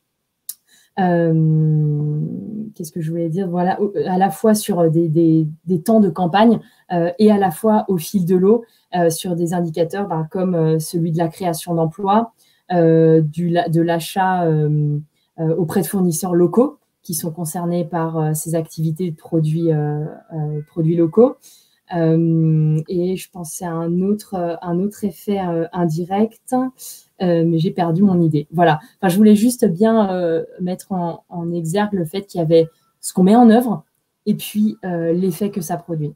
Qu'est-ce que je voulais dire? Voilà, à la fois sur des temps de campagne et à la fois au fil de l'eau sur des indicateurs comme celui de la création d'emplois, de l'achat auprès de fournisseurs locaux qui sont concernés par ces activités de produits locaux. Et je pensais à un autre effet indirect, mais j'ai perdu mon idée. Voilà. Enfin, je voulais juste bien mettre en exergue le fait qu'il y avait ce qu'on met en œuvre et puis l'effet que ça produit.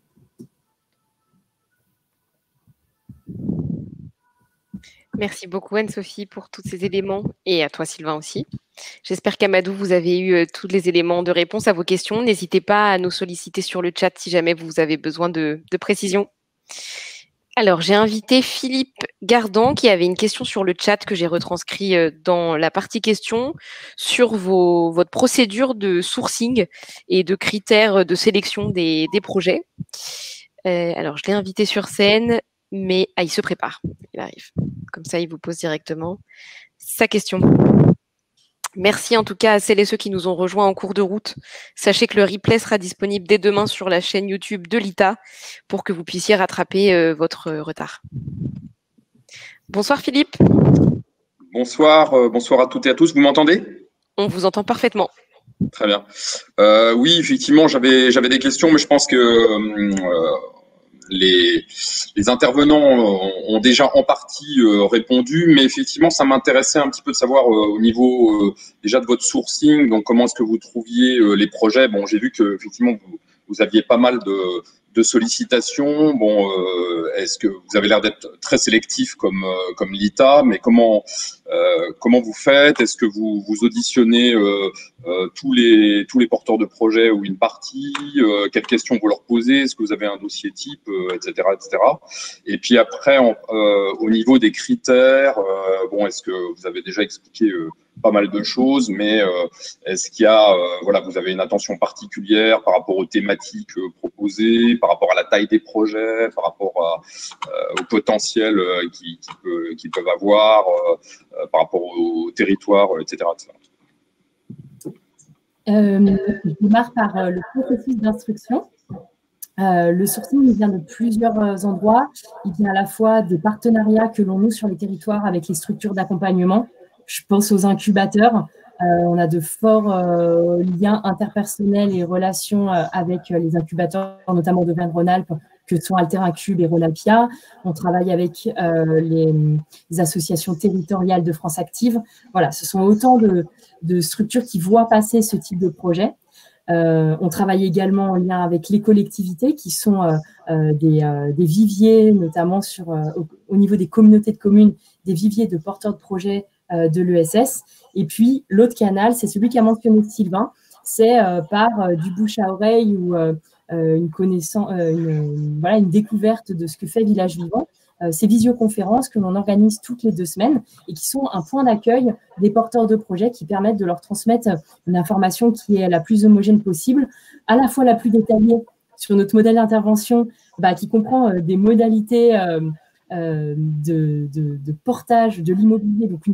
Merci beaucoup Anne-Sophie pour tous ces éléments et à toi Sylvain aussi. J'espère qu'Amadou, vous avez eu tous les éléments de réponse à vos questions. N'hésitez pas à nous solliciter sur le chat si jamais vous avez besoin de précision. Alors, j'ai invité Philippe Gardan qui avait une question sur le chat que j'ai retranscrit dans la partie questions sur votre procédure de sourcing et de critères de sélection des projets. Alors, je l'ai invité sur scène, mais il se prépare. Il arrive. Comme ça, il vous pose directement sa question. Merci en tout cas à celles et ceux qui nous ont rejoints en cours de route. Sachez que le replay sera disponible dès demain sur la chaîne YouTube de l'ITA pour que vous puissiez rattraper votre retard. Bonsoir Philippe. Bonsoir, bonsoir à toutes et à tous. Vous m'entendez? On vous entend parfaitement. Très bien. Oui, effectivement, j'avais des questions, mais je pense que les intervenants ont déjà en partie répondu, mais effectivement, ça m'intéressait un petit peu de savoir au niveau déjà de votre sourcing, donc comment est-ce que vous trouviez les projets. Bon, j'ai vu que effectivement vous aviez pas mal de sollicitations. Bon, est-ce que vous avez l'air d'être très sélectif comme l'ITA, mais comment vous faites? Est-ce que vous auditionnez tous les porteurs de projets ou une partie? Quelles questions vous leur posez? Est-ce que vous avez un dossier type, etc., etc. Et puis après, au niveau des critères, bon, est-ce que vous avez déjà expliqué pas mal de choses, mais est-ce qu'il y a, voilà, vous avez une attention particulière par rapport aux thématiques proposées, par rapport à la taille des projets, par rapport au potentiel qu'ils peuvent avoir, par rapport au territoire, etc., etc. Je démarre par le processus d'instruction. Le sourcing vient de plusieurs endroits. Il vient à la fois des partenariats que l'on noue sur les territoires avec les structures d'accompagnement. Je pense aux incubateurs. On a de forts liens interpersonnels et relations avec les incubateurs, notamment de Auvergne-Rhône-Alpes, que sont Alter-Incube et Rhône-Alpia. On travaille avec les associations territoriales de France Active. Voilà, ce sont autant de structures qui voient passer ce type de projet. On travaille également en lien avec les collectivités qui sont des viviers, notamment au niveau des communautés de communes, des viviers de porteurs de projets de l'ESS. Et puis, l'autre canal, c'est celui qu'a mentionné Sylvain, c'est par du bouche à oreille ou une découverte de ce que fait Village Vivant. Ces visioconférences que l'on organise toutes les 2 semaines et qui sont un point d'accueil des porteurs de projets qui permettent de leur transmettre une information qui est la plus homogène possible, à la fois la plus détaillée sur notre modèle d'intervention qui comprend des modalités de portage de l'immobilier, donc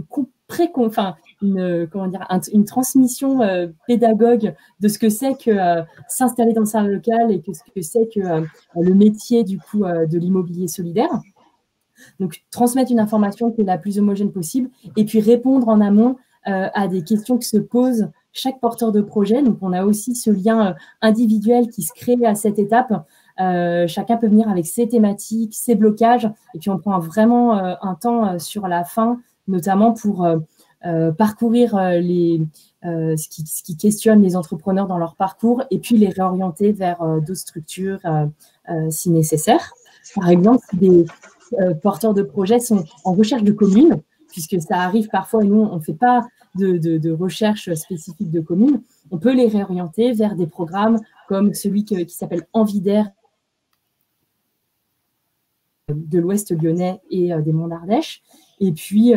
une transmission pédagogue de ce que c'est que s'installer dans un local et ce que c'est que le métier du coup de l'immobilier solidaire. Donc, transmettre une information qui est la plus homogène possible et puis répondre en amont à des questions que se pose chaque porteur de projet. Donc, on a aussi ce lien individuel qui se crée à cette étape. Chacun peut venir avec ses thématiques, ses blocages, et puis on prend vraiment un temps sur la fin, notamment pour parcourir ce qui questionne les entrepreneurs dans leur parcours et puis les réorienter vers d'autres structures si nécessaire. Par exemple, si des porteurs de projets sont en recherche de communes, puisque ça arrive parfois et nous, on ne fait pas de recherche spécifique de communes, on peut les réorienter vers des programmes comme celui qui s'appelle Envie d'air de l'Ouest lyonnais et des Monts d'Ardèche. Et puis,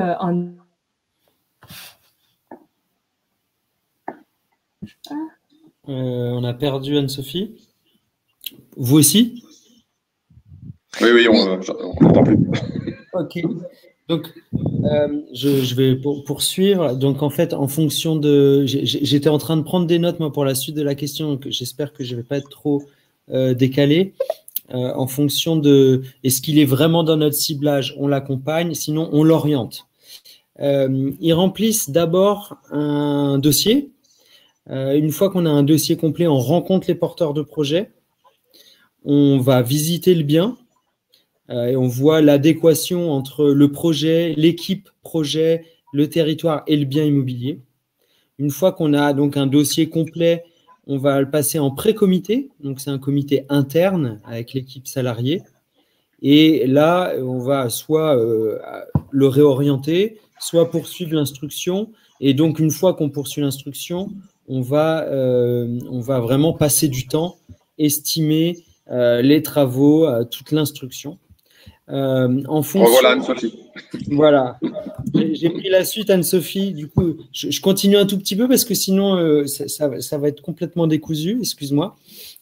on a perdu Anne-Sophie. Vous aussi? Oui, on n'entend plus. Ok. Donc, je vais poursuivre. Donc, en fait, en fonction de… J'étais en train de prendre des notes, moi, pour la suite de la question. J'espère que je ne vais pas être trop décalé. En fonction de… Est-ce qu'il est vraiment dans notre ciblage? On l'accompagne, sinon on l'oriente. Ils remplissent d'abord un dossier. Une fois qu'on a un dossier complet, on rencontre les porteurs de projet. On va visiter le bien. Et on voit l'adéquation entre le projet, l'équipe projet, le territoire et le bien immobilier. Une fois qu'on a donc un dossier complet, on va le passer en pré-comité. Donc, c'est un comité interne avec l'équipe salariée. Et là, on va soit le réorienter, soit poursuivre l'instruction. Et donc, une fois qu'on poursuit l'instruction, on va vraiment passer du temps, estimer les travaux, toute l'instruction. En fonction… Voilà Anne-Sophie. Voilà. J'ai pris la suite, Anne-Sophie. Du coup, je continue un tout petit peu parce que sinon, ça va être complètement décousu. Excuse-moi.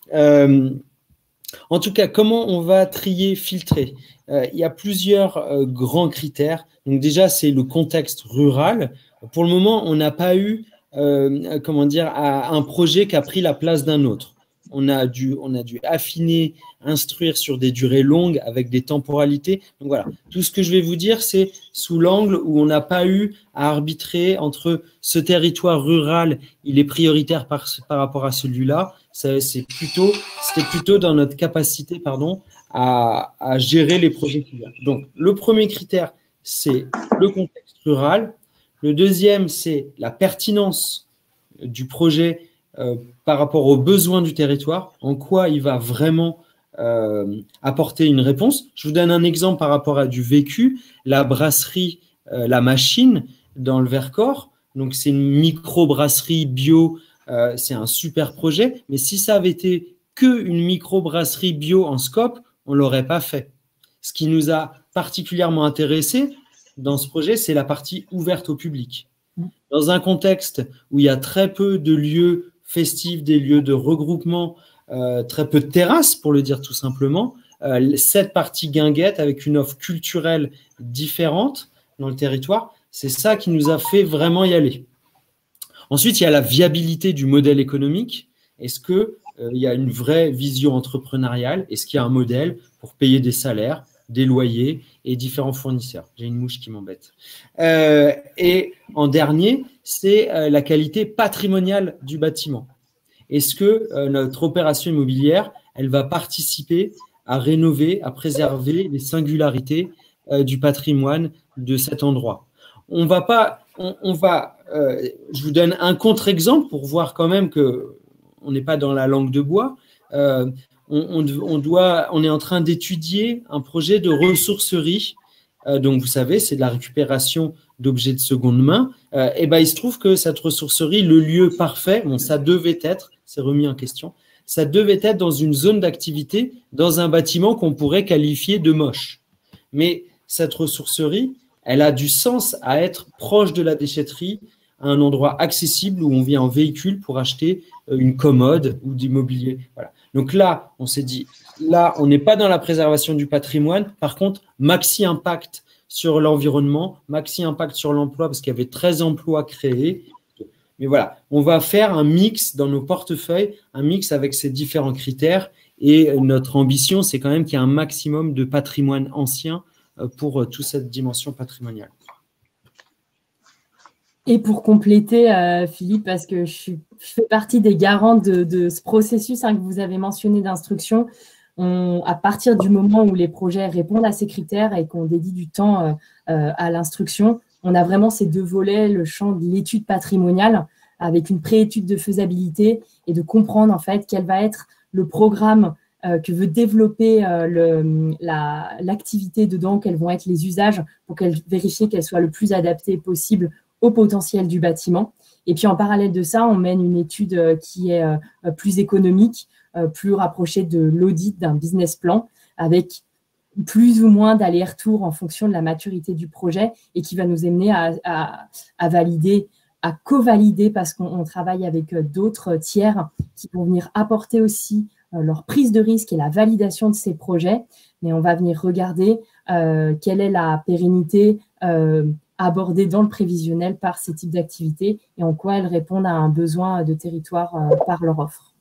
En tout cas, comment on va trier, filtrer? Il y a plusieurs grands critères. Donc déjà, c'est le contexte rural. Pour le moment, on n'a pas eu un projet qui a pris la place d'un autre. On a dû affiner, instruire sur des durées longues avec des temporalités. Donc voilà, tout ce que je vais vous dire, c'est sous l'angle où on n'a pas eu à arbitrer entre ce territoire rural, il est prioritaire par rapport à celui-là. C'était plutôt dans notre capacité, à gérer les projets qu'il y a. Donc le premier critère, c'est le contexte rural. Le deuxième, c'est la pertinence du projet par rapport aux besoins du territoire, en quoi il va vraiment apporter une réponse. Je vous donne un exemple par rapport à du vécu. La brasserie La Machine dans le Vercors, donc c'est une micro-brasserie bio, c'est un super projet, mais si ça avait été qu'une micro-brasserie bio en scope, on ne l'aurait pas fait. Ce qui nous a particulièrement intéressé dans ce projet, c'est la partie ouverte au public. Dans un contexte où il y a très peu de lieux festifs, des lieux de regroupement, très peu de terrasses, pour le dire tout simplement, cette partie guinguette avec une offre culturelle différente dans le territoire, c'est ça qui nous a fait vraiment y aller. Ensuite, il y a la viabilité du modèle économique. Est-ce qu'il y a une vraie vision entrepreneuriale? Est-ce qu'il y a un modèle pour payer des salaires, des loyers et différents fournisseurs? J'ai une mouche qui m'embête. Et en dernier, c'est la qualité patrimoniale du bâtiment. Est-ce que notre opération immobilière, elle va participer à rénover, à préserver les singularités du patrimoine de cet endroit? Je vous donne un contre-exemple pour voir quand même qu'on n'est pas dans la langue de bois. On est en train d'étudier un projet de ressourcerie. Donc, vous savez, c'est de la récupération d'objets de seconde main. Il se trouve que cette ressourcerie, le lieu parfait, ça devait être, c'est remis en question, ça devait être dans une zone d'activité, dans un bâtiment qu'on pourrait qualifier de moche. Mais cette ressourcerie, elle a du sens à être proche de la déchetterie, à un endroit accessible où on vient en véhicule pour acheter une commode ou du mobilier. Voilà. Donc là, on s'est dit, là, on n'est pas dans la préservation du patrimoine. Par contre, maxi impact sur l'environnement, maxi impact sur l'emploi, parce qu'il y avait 13 emplois créés. Mais voilà, on va faire un mix dans nos portefeuilles, un mix avec ces différents critères. Et notre ambition, c'est quand même qu'il y ait un maximum de patrimoine ancien pour toute cette dimension patrimoniale. Et pour compléter, Philippe, parce que je fais partie des garants de ce processus que vous avez mentionné d'instruction, à partir du moment où les projets répondent à ces critères et qu'on dédie du temps à l'instruction, on a vraiment ces deux volets, le champ de l'étude patrimoniale avec une préétude de faisabilité et de comprendre en fait quel va être le programme que veut développer l'activité dedans, quels vont être les usages pour vérifier qu'elle soit le plus adaptée possible au potentiel du bâtiment. Et puis, en parallèle de ça, on mène une étude qui est plus économique, plus rapprochée de l'audit d'un business plan, avec plus ou moins d'aller-retour en fonction de la maturité du projet et qui va nous amener à valider, à co-valider, parce qu'on travaille avec d'autres tiers qui vont venir apporter aussi leur prise de risque et la validation de ces projets. Mais on va venir regarder quelle est la pérennité abordée dans le prévisionnel par ces types d'activités et en quoi elles répondent à un besoin de territoire par leur offre.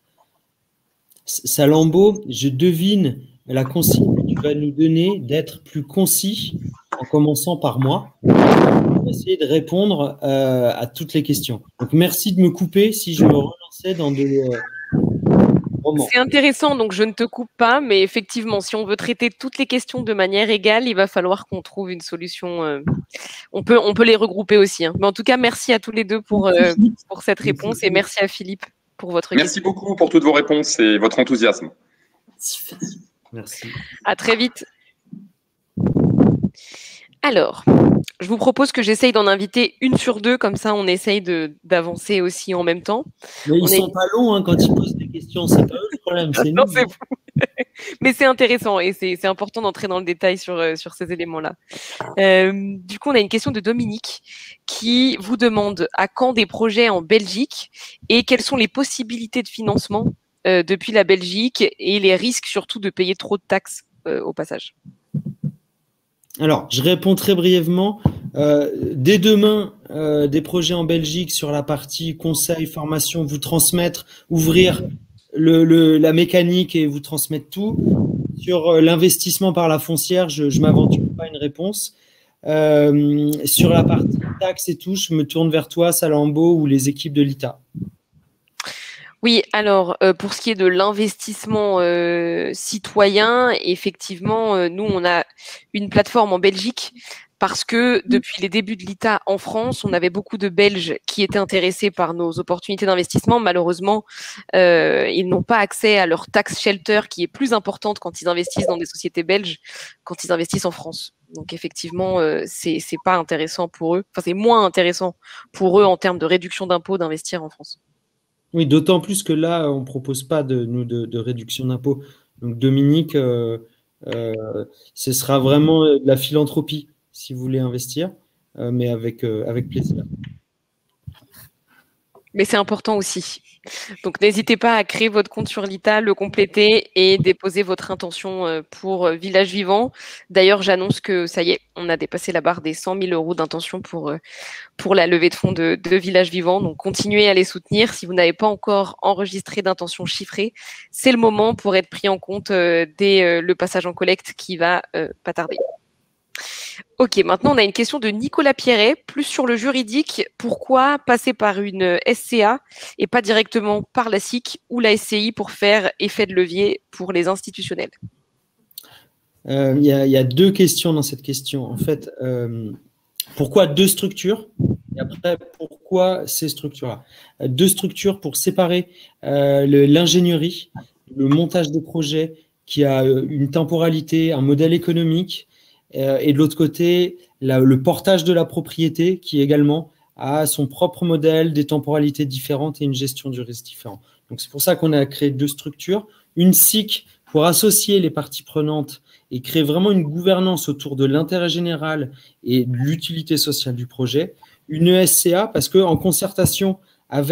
Salambo, je devine la consigne que tu vas nous donner d'être plus concis en commençant par moi pour essayer de répondre à toutes les questions. Donc, merci de me couper si je me relançais dans des romans. C'est intéressant, donc je ne te coupe pas, mais effectivement, si on veut traiter toutes les questions de manière égale, il va falloir qu'on trouve une solution. On peut les regrouper aussi. Hein. Mais en tout cas, merci à tous les deux pour cette réponse et merci à Philippe pour votre question. Merci beaucoup pour toutes vos réponses et votre enthousiasme. Merci. À très vite. Alors, je vous propose que j'essaye d'en inviter une sur deux, comme ça on essaye d'avancer aussi en même temps. Mais ils sont pas longs hein, quand ils posent des questions, c'est pas eux le problème, c'est nous. Mais c'est intéressant et c'est important d'entrer dans le détail sur ces éléments-là. Du coup, on a une question de Dominique qui vous demande à quand des projets en Belgique et quelles sont les possibilités de financement depuis la Belgique et les risques surtout de payer trop de taxes au passage. Alors, je réponds très brièvement. Dès demain, des projets en Belgique sur la partie conseil, formation, vous transmettre, ouvrir la mécanique et vous transmettre tout. Sur l'investissement par la foncière, je ne m'aventure pas une réponse. Sur la partie taxes et tout, je me tourne vers toi, Salambo, ou les équipes de l'ITA. Oui, alors pour ce qui est de l'investissement citoyen, effectivement, nous, on a une plateforme en Belgique parce que depuis les débuts de l'ITA en France, on avait beaucoup de Belges qui étaient intéressés par nos opportunités d'investissement. Malheureusement, ils n'ont pas accès à leur tax shelter qui est plus importante quand ils investissent dans des sociétés belges quand ils investissent en France. Donc effectivement, c'est pas intéressant pour eux. Enfin, c'est moins intéressant pour eux en termes de réduction d'impôts d'investir en France. Oui, d'autant plus que là, on ne propose pas de réduction d'impôts. Donc, Dominique, ce sera vraiment de la philanthropie si vous voulez investir, mais avec plaisir. Mais c'est important aussi. Donc, n'hésitez pas à créer votre compte sur l'ITA, le compléter et déposer votre intention pour Village Vivant. D'ailleurs, j'annonce que ça y est, on a dépassé la barre des 100 000 € d'intention pour la levée de fonds de Village Vivant. Donc, continuez à les soutenir. Si vous n'avez pas encore enregistré d'intention chiffrée, c'est le moment pour être pris en compte dès le passage en collecte qui va pas tarder. Ok, maintenant on a une question de Nicolas Pierret, plus sur le juridique. Pourquoi passer par une SCA et pas directement par la SIC ou la SCI pour faire effet de levier pour les institutionnels? Il y a deux questions dans cette question. En fait, pourquoi deux structures? Et après, pourquoi ces structures-là? Deux structures pour séparer l'ingénierie, le montage des projets qui a une temporalité, un modèle économique, et de l'autre côté, le portage de la propriété qui également a son propre modèle, des temporalités différentes et une gestion du risque différente. Donc, c'est pour ça qu'on a créé deux structures. Une SIC pour associer les parties prenantes et créer vraiment une gouvernance autour de l'intérêt général et de l'utilité sociale du projet. Une SCA parce qu'en concertation avec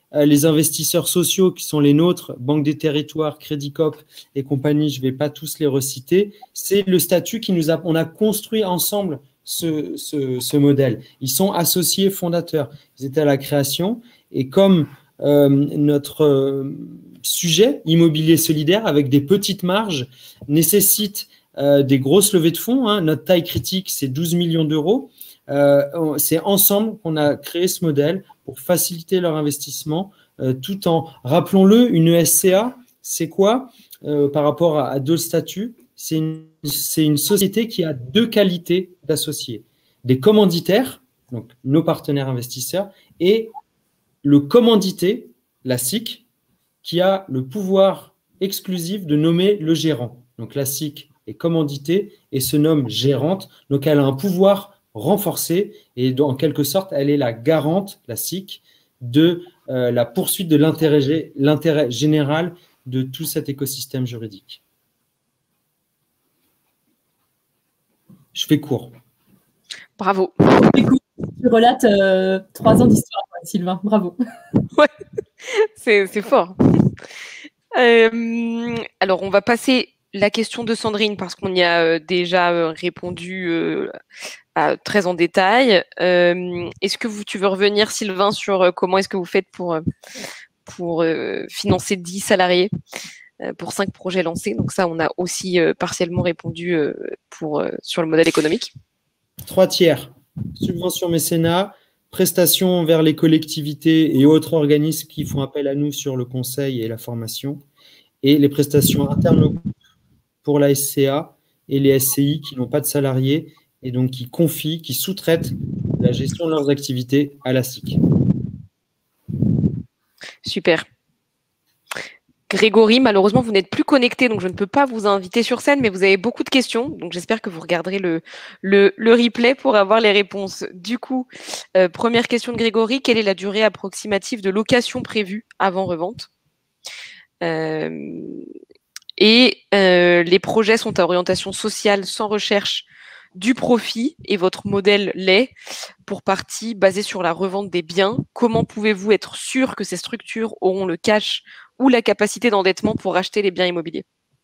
les investisseurs sociaux qui sont les nôtres, Banque des Territoires, Crédit Coop et compagnie, je ne vais pas tous les reciter, c'est le statut on a construit ensemble ce modèle. Ils sont associés fondateurs. Ils étaient à la création et comme notre sujet immobilier solidaire avec des petites marges nécessite des grosses levées de fonds, hein. Notre taille critique, c'est 12 millions d'euros. C'est ensemble qu'on a créé ce modèle pour faciliter leur investissement tout en, rappelons-le, une SCA, c'est quoi par rapport à d'autres statuts? C'est une société qui a deux qualités d'associés. Des commanditaires, donc nos partenaires investisseurs, et le commandité, la SIC, qui a le pouvoir exclusif de nommer le gérant. Donc la SIC est commanditée et se nomme gérante. Donc elle a un pouvoir renforcé et en quelque sorte, elle est la garante, la SIC, de la poursuite de l'intérêt général de tout cet écosystème juridique. Je fais court. Bravo. Tu relates 3 ans d'histoire, Sylvain. Bravo. Ouais, c'est fort. Alors, on va passer la question de Sandrine parce qu'on y a déjà répondu très en détail. Est-ce que tu veux revenir, Sylvain, sur comment est-ce que vous faites pour financer 10 salariés pour 5 projets lancés? Donc ça, on a aussi partiellement répondu sur le modèle économique. 3 tiers. Subvention mécénat, prestations vers les collectivités et autres organismes qui font appel à nous sur le conseil et la formation, et les prestations internes au groupe pour la SCA et les SCI qui n'ont pas de salariés et donc qui confient, qui sous-traitent la gestion de leurs activités à la SIC. Super. Grégory, malheureusement, vous n'êtes plus connecté, donc je ne peux pas vous inviter sur scène, mais vous avez beaucoup de questions, donc j'espère que vous regarderez le replay pour avoir les réponses. Du coup, première question de Grégory, quelle est la durée approximative de location prévue avant revente? Les projets sont à orientation sociale sans recherche du profit et votre modèle l'est pour partie basé sur la revente des biens. Comment pouvez-vous être sûr que ces structures auront le cash ou la capacité d'endettement pour racheter les biens immobiliers?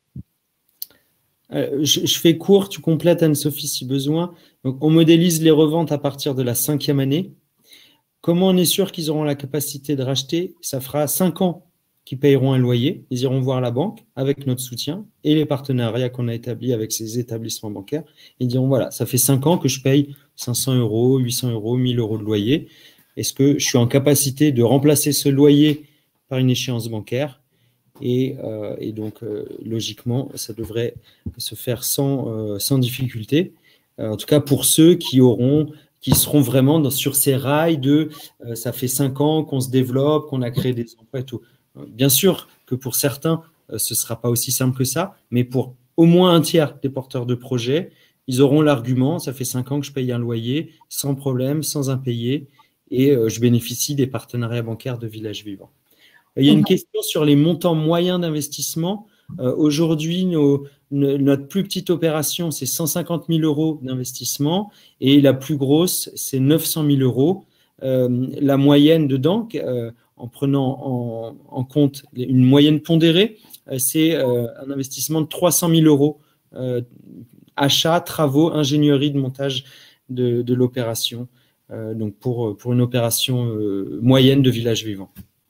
Je fais court, tu complètes Anne-Sophie si besoin. Donc, on modélise les reventes à partir de la 5e année. Comment on est sûr qu'ils auront la capacité de racheter? Ça fera 5 ans qu'ils payeront un loyer. Ils iront voir la banque avec notre soutien et les partenariats qu'on a établis avec ces établissements bancaires. Ils diront, voilà, ça fait 5 ans que je paye 500 euros, 800 euros, 1000 euros de loyer. Est-ce que je suis en capacité de remplacer ce loyer par une échéance bancaire? Et donc, logiquement, ça devrait se faire sans difficulté. En tout cas, pour ceux qui seront vraiment sur ces rails de ça fait 5 ans qu'on se développe, qu'on a créé des emplois et tout. Bien sûr que pour certains, ce ne sera pas aussi simple que ça, mais pour au moins un tiers des porteurs de projets, ils auront l'argument, ça fait 5 ans que je paye un loyer, sans problème, sans impayé, et je bénéficie des partenariats bancaires de Village Vivant. Il y a une question sur les montants moyens d'investissement. Aujourd'hui, notre plus petite opération, c'est 150 000 euros d'investissement, et la plus grosse, c'est 900 000 euros. La moyenne dedans, en prenant en compte une moyenne pondérée, c'est un investissement de 300 000 euros, achat, travaux, ingénierie de montage de l'opération, donc pour une opération moyenne de Village Vivant.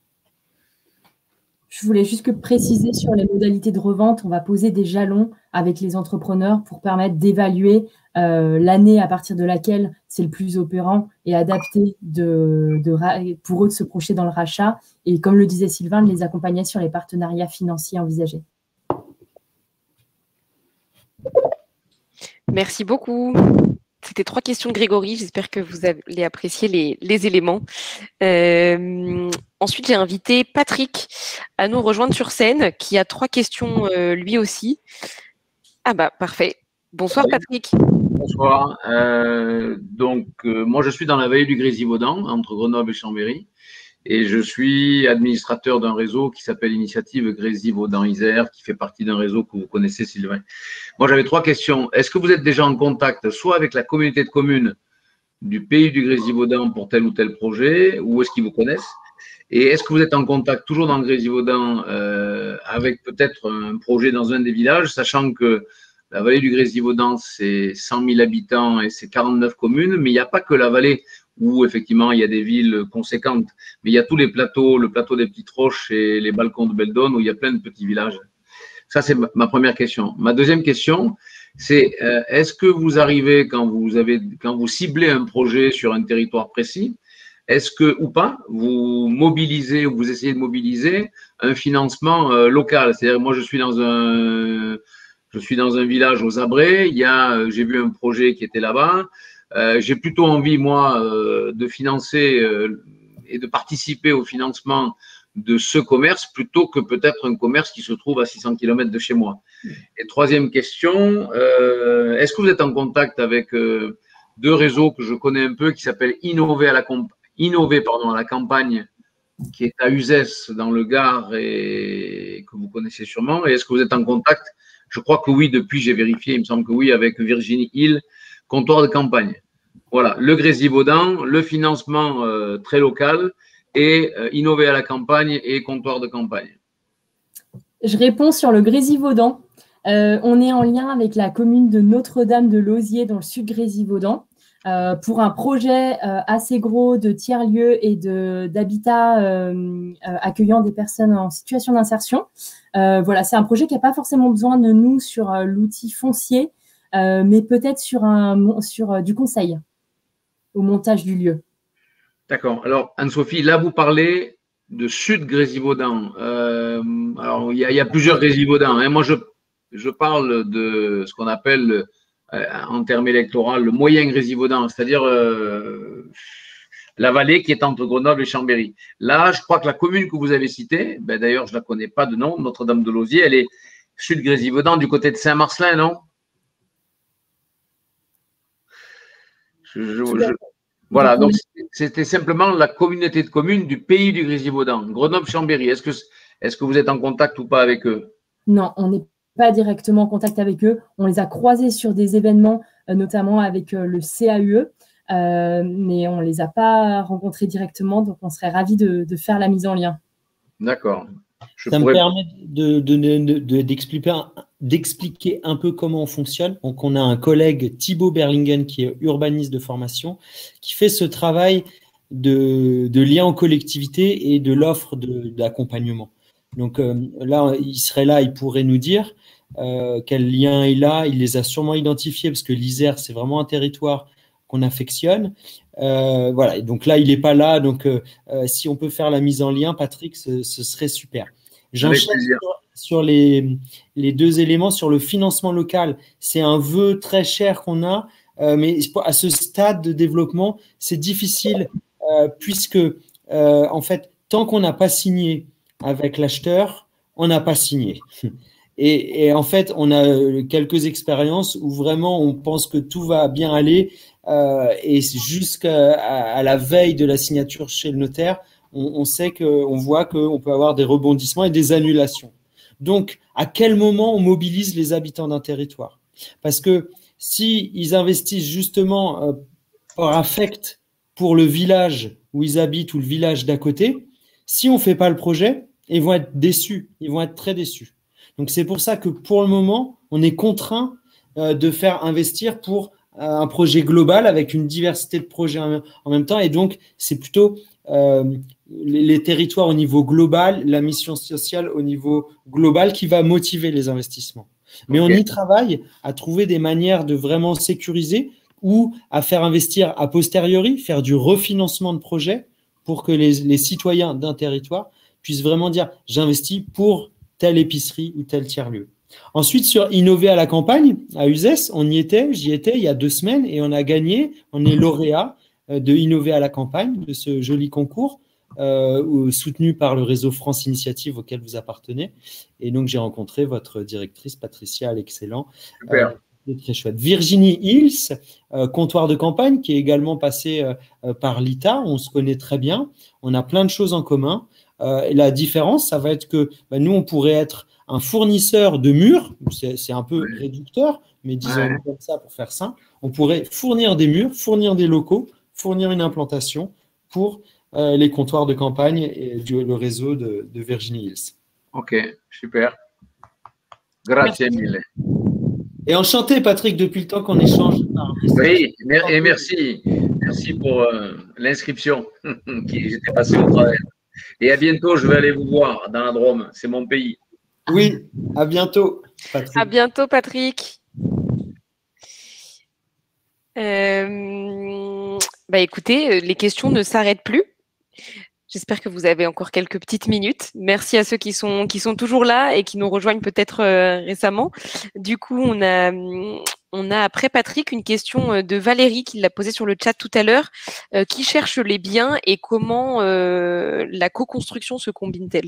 Je voulais juste préciser sur les modalités de revente, on va poser des jalons avec les entrepreneurs pour permettre d'évaluer l'année à partir de laquelle c'est le plus opérant et adapté pour eux de se projeter dans le rachat. Et comme le disait Sylvain, de les accompagner sur les partenariats financiers envisagés. Merci beaucoup. C'était 3 questions de Grégory. J'espère que vous allez apprécier les éléments. Ensuite, j'ai invité Patrick à nous rejoindre sur scène, qui a 3 questions lui aussi. Ah bah, parfait. Bonsoir Patrick. Bonsoir. Moi, je suis dans la vallée du Grésivaudan, entre Grenoble et Chambéry. Et je suis administrateur d'un réseau qui s'appelle Initiative Grésivaudan-Isère, qui fait partie d'un réseau que vous connaissez, Sylvain. Moi, j'avais 3 questions. Est-ce que vous êtes déjà en contact soit avec la communauté de communes du pays du Grésivaudan pour tel ou tel projet, ou est-ce qu'ils vous connaissent? Et est-ce que vous êtes en contact, toujours dans le Grésivaudan, avec peut-être un projet dans un des villages, sachant que la vallée du Grésivaudan, c'est 100 000 habitants et c'est 49 communes, mais il n'y a pas que la vallée où effectivement il y a des villes conséquentes, mais il y a tous les plateaux, le plateau des Petites Roches et les balcons de Beldon où il y a plein de petits villages. Ça, c'est ma première question. Ma deuxième question, c'est est-ce que vous arrivez, quand vous ciblez un projet sur un territoire précis, est-ce que, ou pas, vous mobilisez ou vous essayez de mobiliser un financement local? C'est-à-dire, moi, je suis dans un village aux Abrets, j'ai vu un projet qui était là-bas. J'ai plutôt envie, moi, de financer et de participer au financement de ce commerce plutôt que peut-être un commerce qui se trouve à 600 km de chez moi. Et troisième question, est-ce que vous êtes en contact avec deux réseaux que je connais un peu qui s'appellent Innover à la campagne, qui est à Uzès dans le Gard et que vous connaissez sûrement. Et est-ce que vous êtes en contact? Je crois que oui, depuis j'ai vérifié, il me semble que oui, avec Virginie Hill, comptoir de campagne. Voilà, le Grésivaudan, le financement très local et innover à la campagne et comptoir de campagne. Je réponds sur le Grésivaudan. On est en lien avec la commune de Notre-Dame-de-Lauzier dans le sud Grésivaudan pour un projet assez gros de tiers-lieux et d'habitat accueillant des personnes en situation d'insertion. Voilà, c'est un projet qui n'a pas forcément besoin de nous sur l'outil foncier, mais peut-être sur du conseil au montage du lieu. D'accord. Alors, Anne-Sophie, là, vous parlez de Sud Grésivaudan. Alors, il y a plusieurs Grésivaudan. Hein. Moi, je parle de ce qu'on appelle, en termes électoraux, le moyen Grésivaudan, c'est-à-dire la vallée qui est entre Grenoble et Chambéry. Là, je crois que la commune que vous avez citée, d'ailleurs, je ne la connais pas de nom, Notre-Dame-de-Lauzier, elle est Sud Grésivaudan du côté de Saint-Marcelin, non? Voilà, donc c'était simplement la communauté de communes du pays du Grésivaudan, Grenoble-Chambéry. Est-ce que vous êtes en contact ou pas avec eux? Non, on n'est pas directement en contact avec eux. On les a croisés sur des événements, notamment avec le CAUE, mais on ne les a pas rencontrés directement, donc on serait ravis de faire la mise en lien. D'accord. Ça me permet d'expliquer un peu comment on fonctionne. Donc, on a un collègue, Thibaut Berlingen, qui est urbaniste de formation, qui fait ce travail de lien en collectivité et de l'offre d'accompagnement. Donc là, il serait là, il pourrait nous dire quel lien il a. Il les a sûrement identifiés parce que l'Isère, c'est vraiment un territoire qu'on affectionne. Voilà, et donc là, il n'est pas là. Donc, si on peut faire la mise en lien, Patrick, ce serait super. J'enchaîne sur les deux éléments. Sur le financement local, c'est un vœu très cher qu'on a, mais à ce stade de développement, c'est difficile puisque, en fait, tant qu'on n'a pas signé avec l'acheteur, on n'a pas signé. Et en fait, on a quelques expériences où vraiment on pense que tout va bien aller et jusqu'à la veille de la signature chez le notaire, on voit qu'on peut avoir des rebondissements et des annulations. Donc, à quel moment on mobilise les habitants d'un territoire? Parce que s'ils investissent justement par affect pour le village où ils habitent ou le village d'à côté, si on ne fait pas le projet, ils vont être déçus, ils vont être très déçus. Donc, c'est pour ça que pour le moment, on est contraint de faire investir pour un projet global avec une diversité de projets en même temps. Et donc, c'est plutôt les territoires au niveau global, la mission sociale au niveau global qui va motiver les investissements. Mais on y travaille à trouver des manières de vraiment sécuriser ou à faire investir a posteriori, faire du refinancement de projets pour que les citoyens d'un territoire puissent vraiment dire « j'investis pour telle épicerie ou tel tiers-lieu ». Ensuite, sur Innover à la campagne, à Uzès, j'y étais il y a 2 semaines et on a gagné, on est lauréat de Innover à la campagne, de ce joli concours soutenu par le réseau France Initiative auquel vous appartenez. Et donc, j'ai rencontré votre directrice, Patricia L'Excellent. Très chouette. Virginie Hills, comptoir de campagne, qui est également passée par l'ITA. On se connaît très bien. On a plein de choses en commun. Et la différence, ça va être que nous, on pourrait être un fournisseur de murs. C'est un peu réducteur, mais disons comme ça pour faire simple. On pourrait fournir des murs, fournir des locaux, fournir une implantation pour les comptoirs de campagne et le réseau de Virginie Hills. Ok, super. Grazie mille. Et enchanté, Patrick, depuis le temps qu'on échange. Oui, et merci. Merci pour l'inscription qui j'étais passé au travers. Et à bientôt, je vais aller vous voir dans la Drôme. C'est mon pays. Oui, à bientôt, Patrick. À bientôt, Patrick. Écoutez, les questions ne s'arrêtent plus. J'espère que vous avez encore quelques petites minutes. Merci à ceux qui sont toujours là et qui nous rejoignent peut-être récemment. Du coup, on a après Patrick une question de Valérie qui l'a posée sur le chat tout à l'heure. Qui cherche les biens et comment la co-construction se combine-t-elle?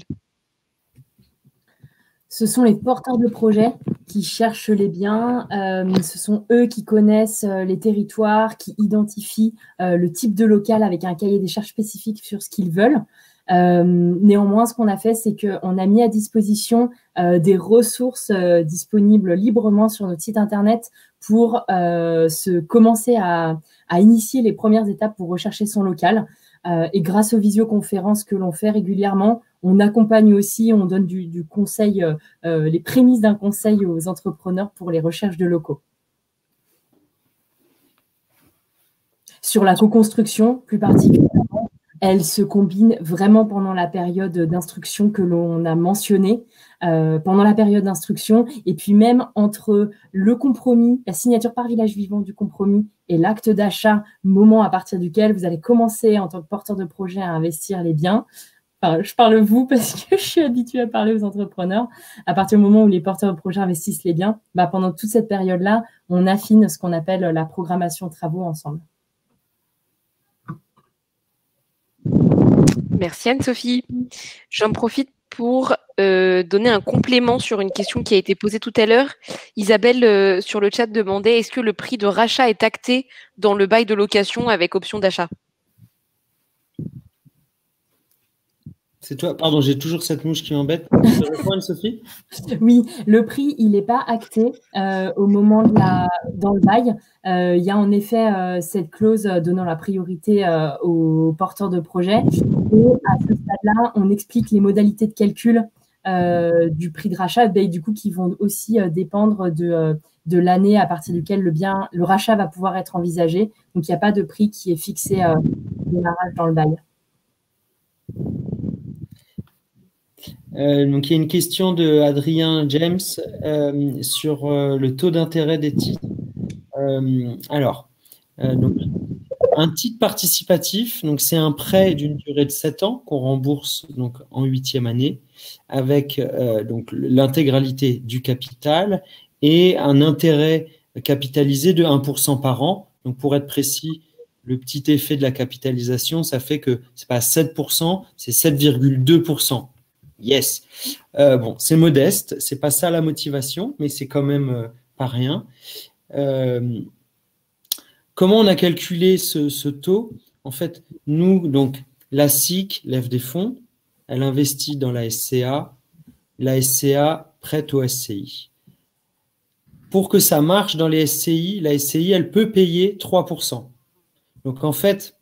Ce sont les porteurs de projets qui cherchent les biens. Ce sont eux qui connaissent les territoires, qui identifient le type de local avec un cahier des charges spécifique sur ce qu'ils veulent. Néanmoins, ce qu'on a fait, c'est qu'on a mis à disposition des ressources disponibles librement sur notre site internet pour commencer à initier les premières étapes pour rechercher son local. Et grâce aux visioconférences que l'on fait régulièrement, on accompagne aussi, on donne du conseil, les prémices d'un conseil aux entrepreneurs pour les recherches de locaux. Sur la co-construction, plus particulièrement, elle se combine vraiment pendant la période d'instruction que l'on a mentionnée, pendant la période d'instruction, et puis même entre le compromis, la signature par Village Vivant du compromis et l'acte d'achat, moment à partir duquel vous allez commencer en tant que porteur de projet à investir les biens. Enfin, je parle vous parce que je suis habituée à parler aux entrepreneurs. À partir du moment où les porteurs de projet investissent les biens, pendant toute cette période-là, on affine ce qu'on appelle la programmation travaux ensemble. Merci Anne-Sophie. J'en profite pour donner un complément sur une question qui a été posée tout à l'heure. Isabelle, sur le chat, demandait est-ce que le prix de rachat est acté dans le bail de location avec option d'achat? C'est toi. Pardon, j'ai toujours cette mouche qui m'embête. Tu peux répondre, Sophie? Oui, le prix, il n'est pas acté au moment dans le bail. Il y a en effet cette clause donnant la priorité aux porteurs de projet. Et à ce stade-là, on explique les modalités de calcul du prix de rachat, du coup, qui vont aussi dépendre de l'année à partir duquel le rachat va pouvoir être envisagé. Donc, il n'y a pas de prix qui est fixé au démarrage dans le bail. Donc, il y a une question de Adrien James sur le taux d'intérêt des titres. Donc, un titre participatif, donc c'est un prêt d'une durée de 7 ans qu'on rembourse donc en 8e année avec donc l'intégralité du capital et un intérêt capitalisé de 1% par an. Donc, pour être précis, le petit effet de la capitalisation, ça fait que c'est pas 7%, c'est 7,2%. Yes. Bon, c'est modeste, c'est pas ça la motivation, mais c'est quand même pas rien. Comment on a calculé ce taux? En fait, nous, donc, la SIC lève des fonds, elle investit dans la SCA prête au SCI. Pour que ça marche dans les SCI, la SCI, elle peut payer 3%. Donc, en fait,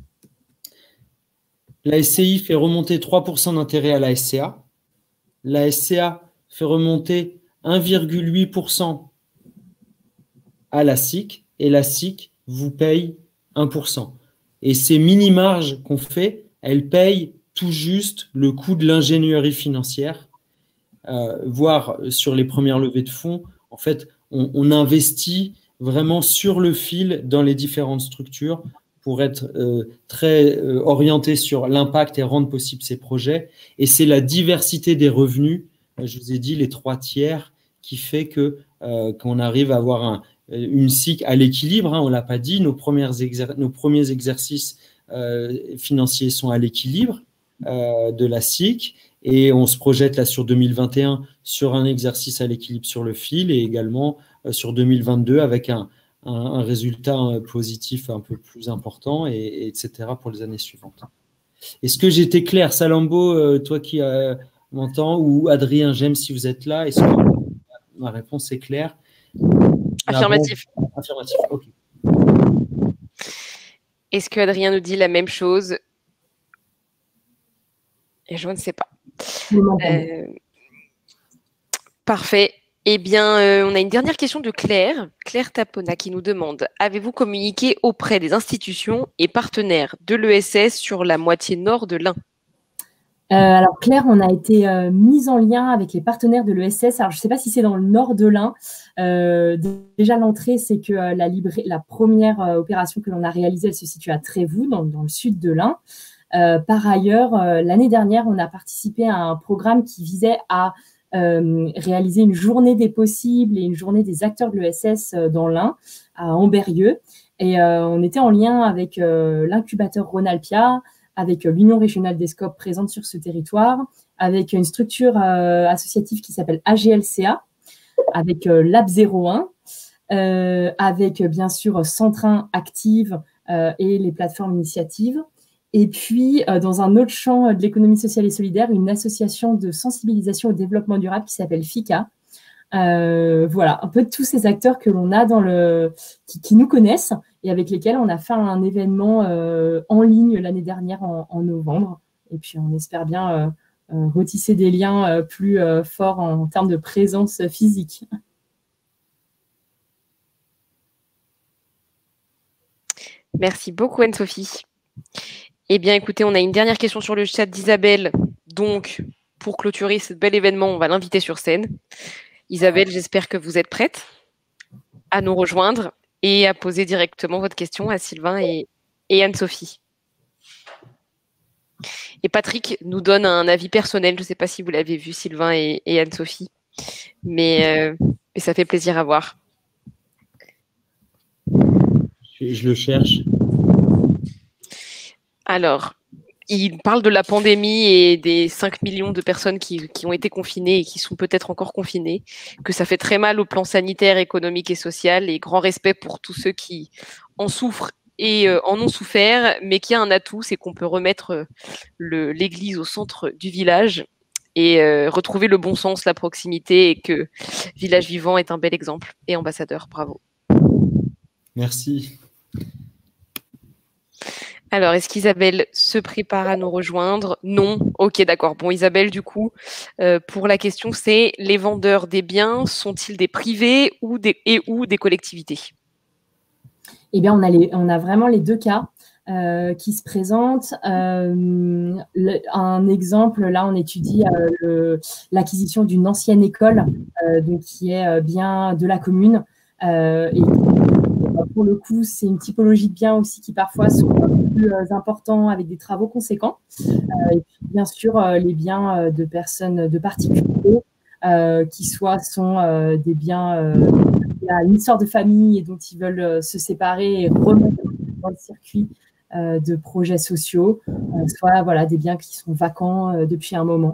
la SCI fait remonter 3% d'intérêt à la SCA. La SCA fait remonter 1,8% à la SIC et la SIC vous paye 1%. Et ces mini-marges qu'on fait, elles payent tout juste le coût de l'ingénierie financière, voire sur les premières levées de fonds. En fait, on investit vraiment sur le fil dans les différentes structures pour être très orienté sur l'impact et rendre possible ces projets. Et c'est la diversité des revenus, je vous ai dit, les 3 tiers, qui fait que qu'on arrive à avoir une SIC à l'équilibre. On ne l'a pas dit, nos premiers exercices financiers sont à l'équilibre de la SIC. Et on se projette là sur 2021 sur un exercice à l'équilibre sur le fil et également sur 2022 avec un résultat positif un peu plus important, etc. pour les années suivantes. Est-ce que j'ai été clair, Salambo, toi qui m'entends, ou Adrien, j'aime si vous êtes là, est-ce que ma réponse est claire? Affirmatif. Affirmatif, ok. Est-ce que Adrien nous dit la même chose Et je ne sais pas. Je m'entends. Parfait. Eh bien, on a une dernière question de Claire Tapona, qui nous demande: avez-vous communiqué auprès des institutions et partenaires de l'ESS sur la moitié nord de l'Ain? Alors Claire, on a été mise en lien avec les partenaires de l'ESS. Alors je ne sais pas si c'est dans le nord de l'Ain. Déjà l'entrée, c'est que la première opération que l'on a réalisée, elle se situe à Trévoux, dans le sud de l'Ain. Par ailleurs, l'année dernière, on a participé à un programme qui visait à réaliser une journée des possibles et une journée des acteurs de l'ESS dans l'Ain, à Ambérieu. Et on était en lien avec l'incubateur Rhône-Alpia, avec l'Union régionale des SCOP présente sur ce territoire, avec une structure associative qui s'appelle AGLCA, avec Lab 01, avec bien sûr Centrin Active et les plateformes initiatives. Et puis, dans un autre champ de l'économie sociale et solidaire, une association de sensibilisation au développement durable qui s'appelle FICA. Voilà, un peu de tous ces acteurs que l'on a qui nous connaissent et avec lesquels on a fait un événement en ligne l'année dernière en novembre. Et puis, on espère bien retisser des liens plus forts en termes de présence physique. Merci beaucoup, Anne-Sophie. Eh bien, écoutez, on a une dernière question sur le chat d'Isabelle. Donc, pour clôturer ce bel événement, on va l'inviter sur scène. Isabelle, j'espère que vous êtes prête à nous rejoindre et à poser directement votre question à Sylvain et Anne-Sophie. Et Patrick nous donne un avis personnel. Je ne sais pas si vous l'avez vu, Sylvain et Anne-Sophie, mais ça fait plaisir à voir. Je le cherche. Alors, il parle de la pandémie et des 5 millions de personnes qui ont été confinées et qui sont peut-être encore confinées, que ça fait très mal au plan sanitaire, économique et social, et grand respect pour tous ceux qui en souffrent et en ont souffert, mais qui a un atout, c'est qu'on peut remettre l'église au centre du village et retrouver le bon sens, la proximité, et que Village Vivant est un bel exemple. Et ambassadeur, bravo. Merci. Alors, est-ce qu'Isabelle se prépare à nous rejoindre? Non. Ok, d'accord. Bon, Isabelle, du coup, pour la question, c'est: les vendeurs des biens sont-ils des privés ou des collectivités? Eh bien, on a vraiment les deux cas qui se présentent. Un exemple, là, on étudie l'acquisition d'une ancienne école donc qui est bien de la commune. Et pour le coup, c'est une typologie de biens aussi qui parfois sont plus importants avec des travaux conséquents. Et puis, bien sûr, les biens de personnes, de particuliers, qui soit sont des biens il y a une sorte de famille et dont ils veulent se séparer et remettre dans le circuit de projets sociaux, soit voilà, des biens qui sont vacants depuis un moment.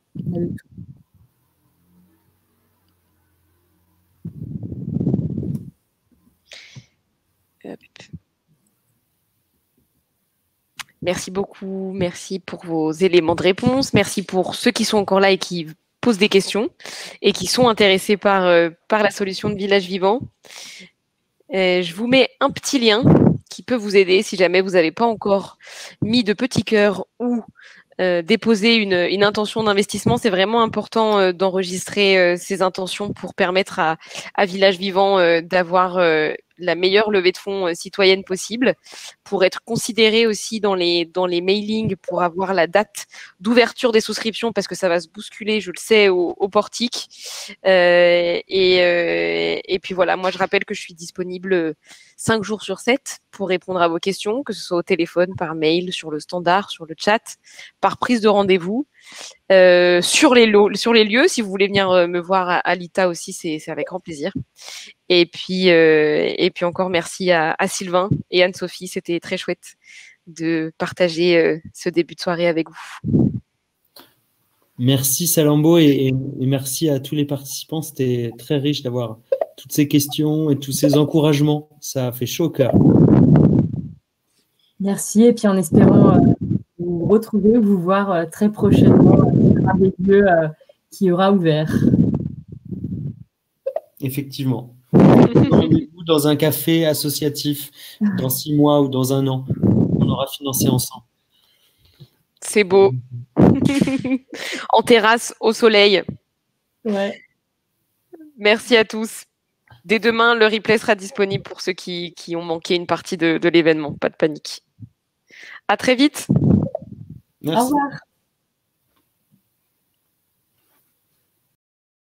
Merci beaucoup, merci pour vos éléments de réponse, merci pour ceux qui sont encore là et qui posent des questions et qui sont intéressés par la solution de Village Vivant. Je vous mets un petit lien qui peut vous aider si jamais vous n'avez pas encore mis de petits cœurs ou déposer une intention d'investissement. C'est vraiment important d'enregistrer ces intentions pour permettre à Village Vivant d'avoir la meilleure levée de fonds citoyenne possible, pour être considéré aussi dans les mailings, pour avoir la date d'ouverture des souscriptions, parce que ça va se bousculer, je le sais, au portique. Et puis voilà, moi je rappelle que je suis disponible 5 jours sur 7 pour répondre à vos questions, que ce soit au téléphone, par mail, sur le standard, sur le chat, par prise de rendez-vous. Sur les lieux, si vous voulez venir me voir à l'ITA aussi, c'est avec grand plaisir. Et puis encore merci à Sylvain et Anne-Sophie, c'était très chouette de partager ce début de soirée avec vous. Merci Salambo et merci à tous les participants, c'était très riche d'avoir toutes ces questions et tous ces encouragements, ça fait chaud au cœur. Merci, et puis en espérant vous retrouver, vous voir très prochainement sur un des lieux qui aura ouvert. Effectivement. Rendez-vous dans un café associatif dans 6 mois ou dans 1 an. On aura financé ensemble. C'est beau. En terrasse, au soleil. Ouais. Merci à tous. Dès demain, le replay sera disponible pour ceux qui ont manqué une partie de l'événement. Pas de panique. À très vite. Merci. Au revoir.